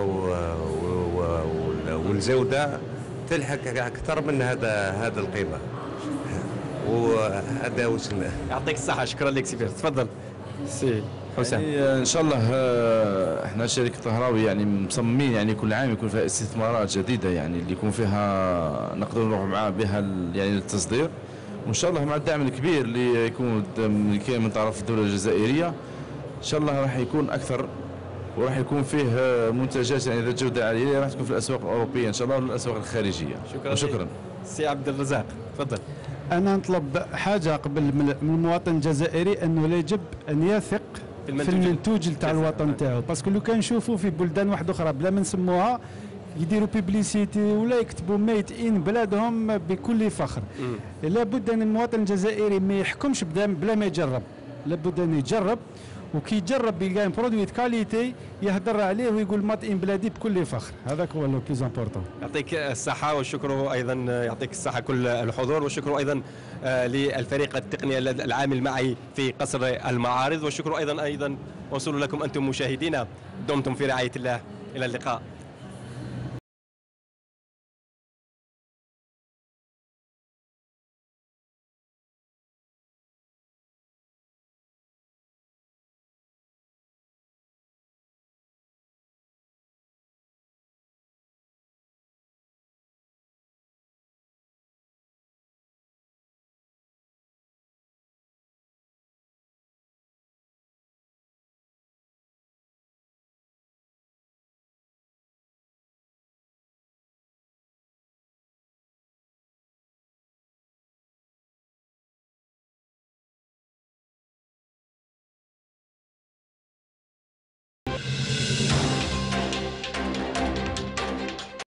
والجودة تلحق أكثر من هذا القيمة، وهذا وش. يعطيك الصحة. شكرا لك سي فارس. تفضل سي حسام. يعني ان شاء الله احنا شركه طهراوي يعني مصممين يعني كل عام يكون فيها استثمارات جديده، يعني اللي يكون فيها نقدر نروح معاه بها يعني للتصدير، وان شاء الله مع الدعم الكبير اللي يكون كاين من طرف الدوله الجزائريه ان شاء الله راح يكون اكثر، وراح يكون فيه منتجات يعني ذات جوده عاليه راح تكون في الاسواق الاوروبيه ان شاء الله والاسواق الخارجيه. شكرا. سي عبد الرزاق تفضل. انا نطلب حاجه قبل من المواطن الجزائري، انه لا يجب ان يثق في المنتوج تاع الوطن تاعو، باسكو لو كان نشوفوا في بلدان واحده اخرى بلا ما نسموها يديروا بيبليسيتي ولا يكتبوا ميت ان بلادهم بكل فخر. لابد ان المواطن الجزائري ما يحكمش بلا ما يجرب، لابد ان يجرب، وكي يجرب يلقى برودوي كاليتي يهدر عليه ويقول مات ان بلادي بكل فخر. هذاك هو لو بليز امبورطون. يعطيك الصحة، والشكر أيضا يعطيك الصحة كل الحضور، والشكر أيضا للفريق التقني العامل معي في قصر المعارض، والشكر أيضا موصول لكم أنتم مشاهدينا. دمتم في رعاية الله، إلى اللقاء.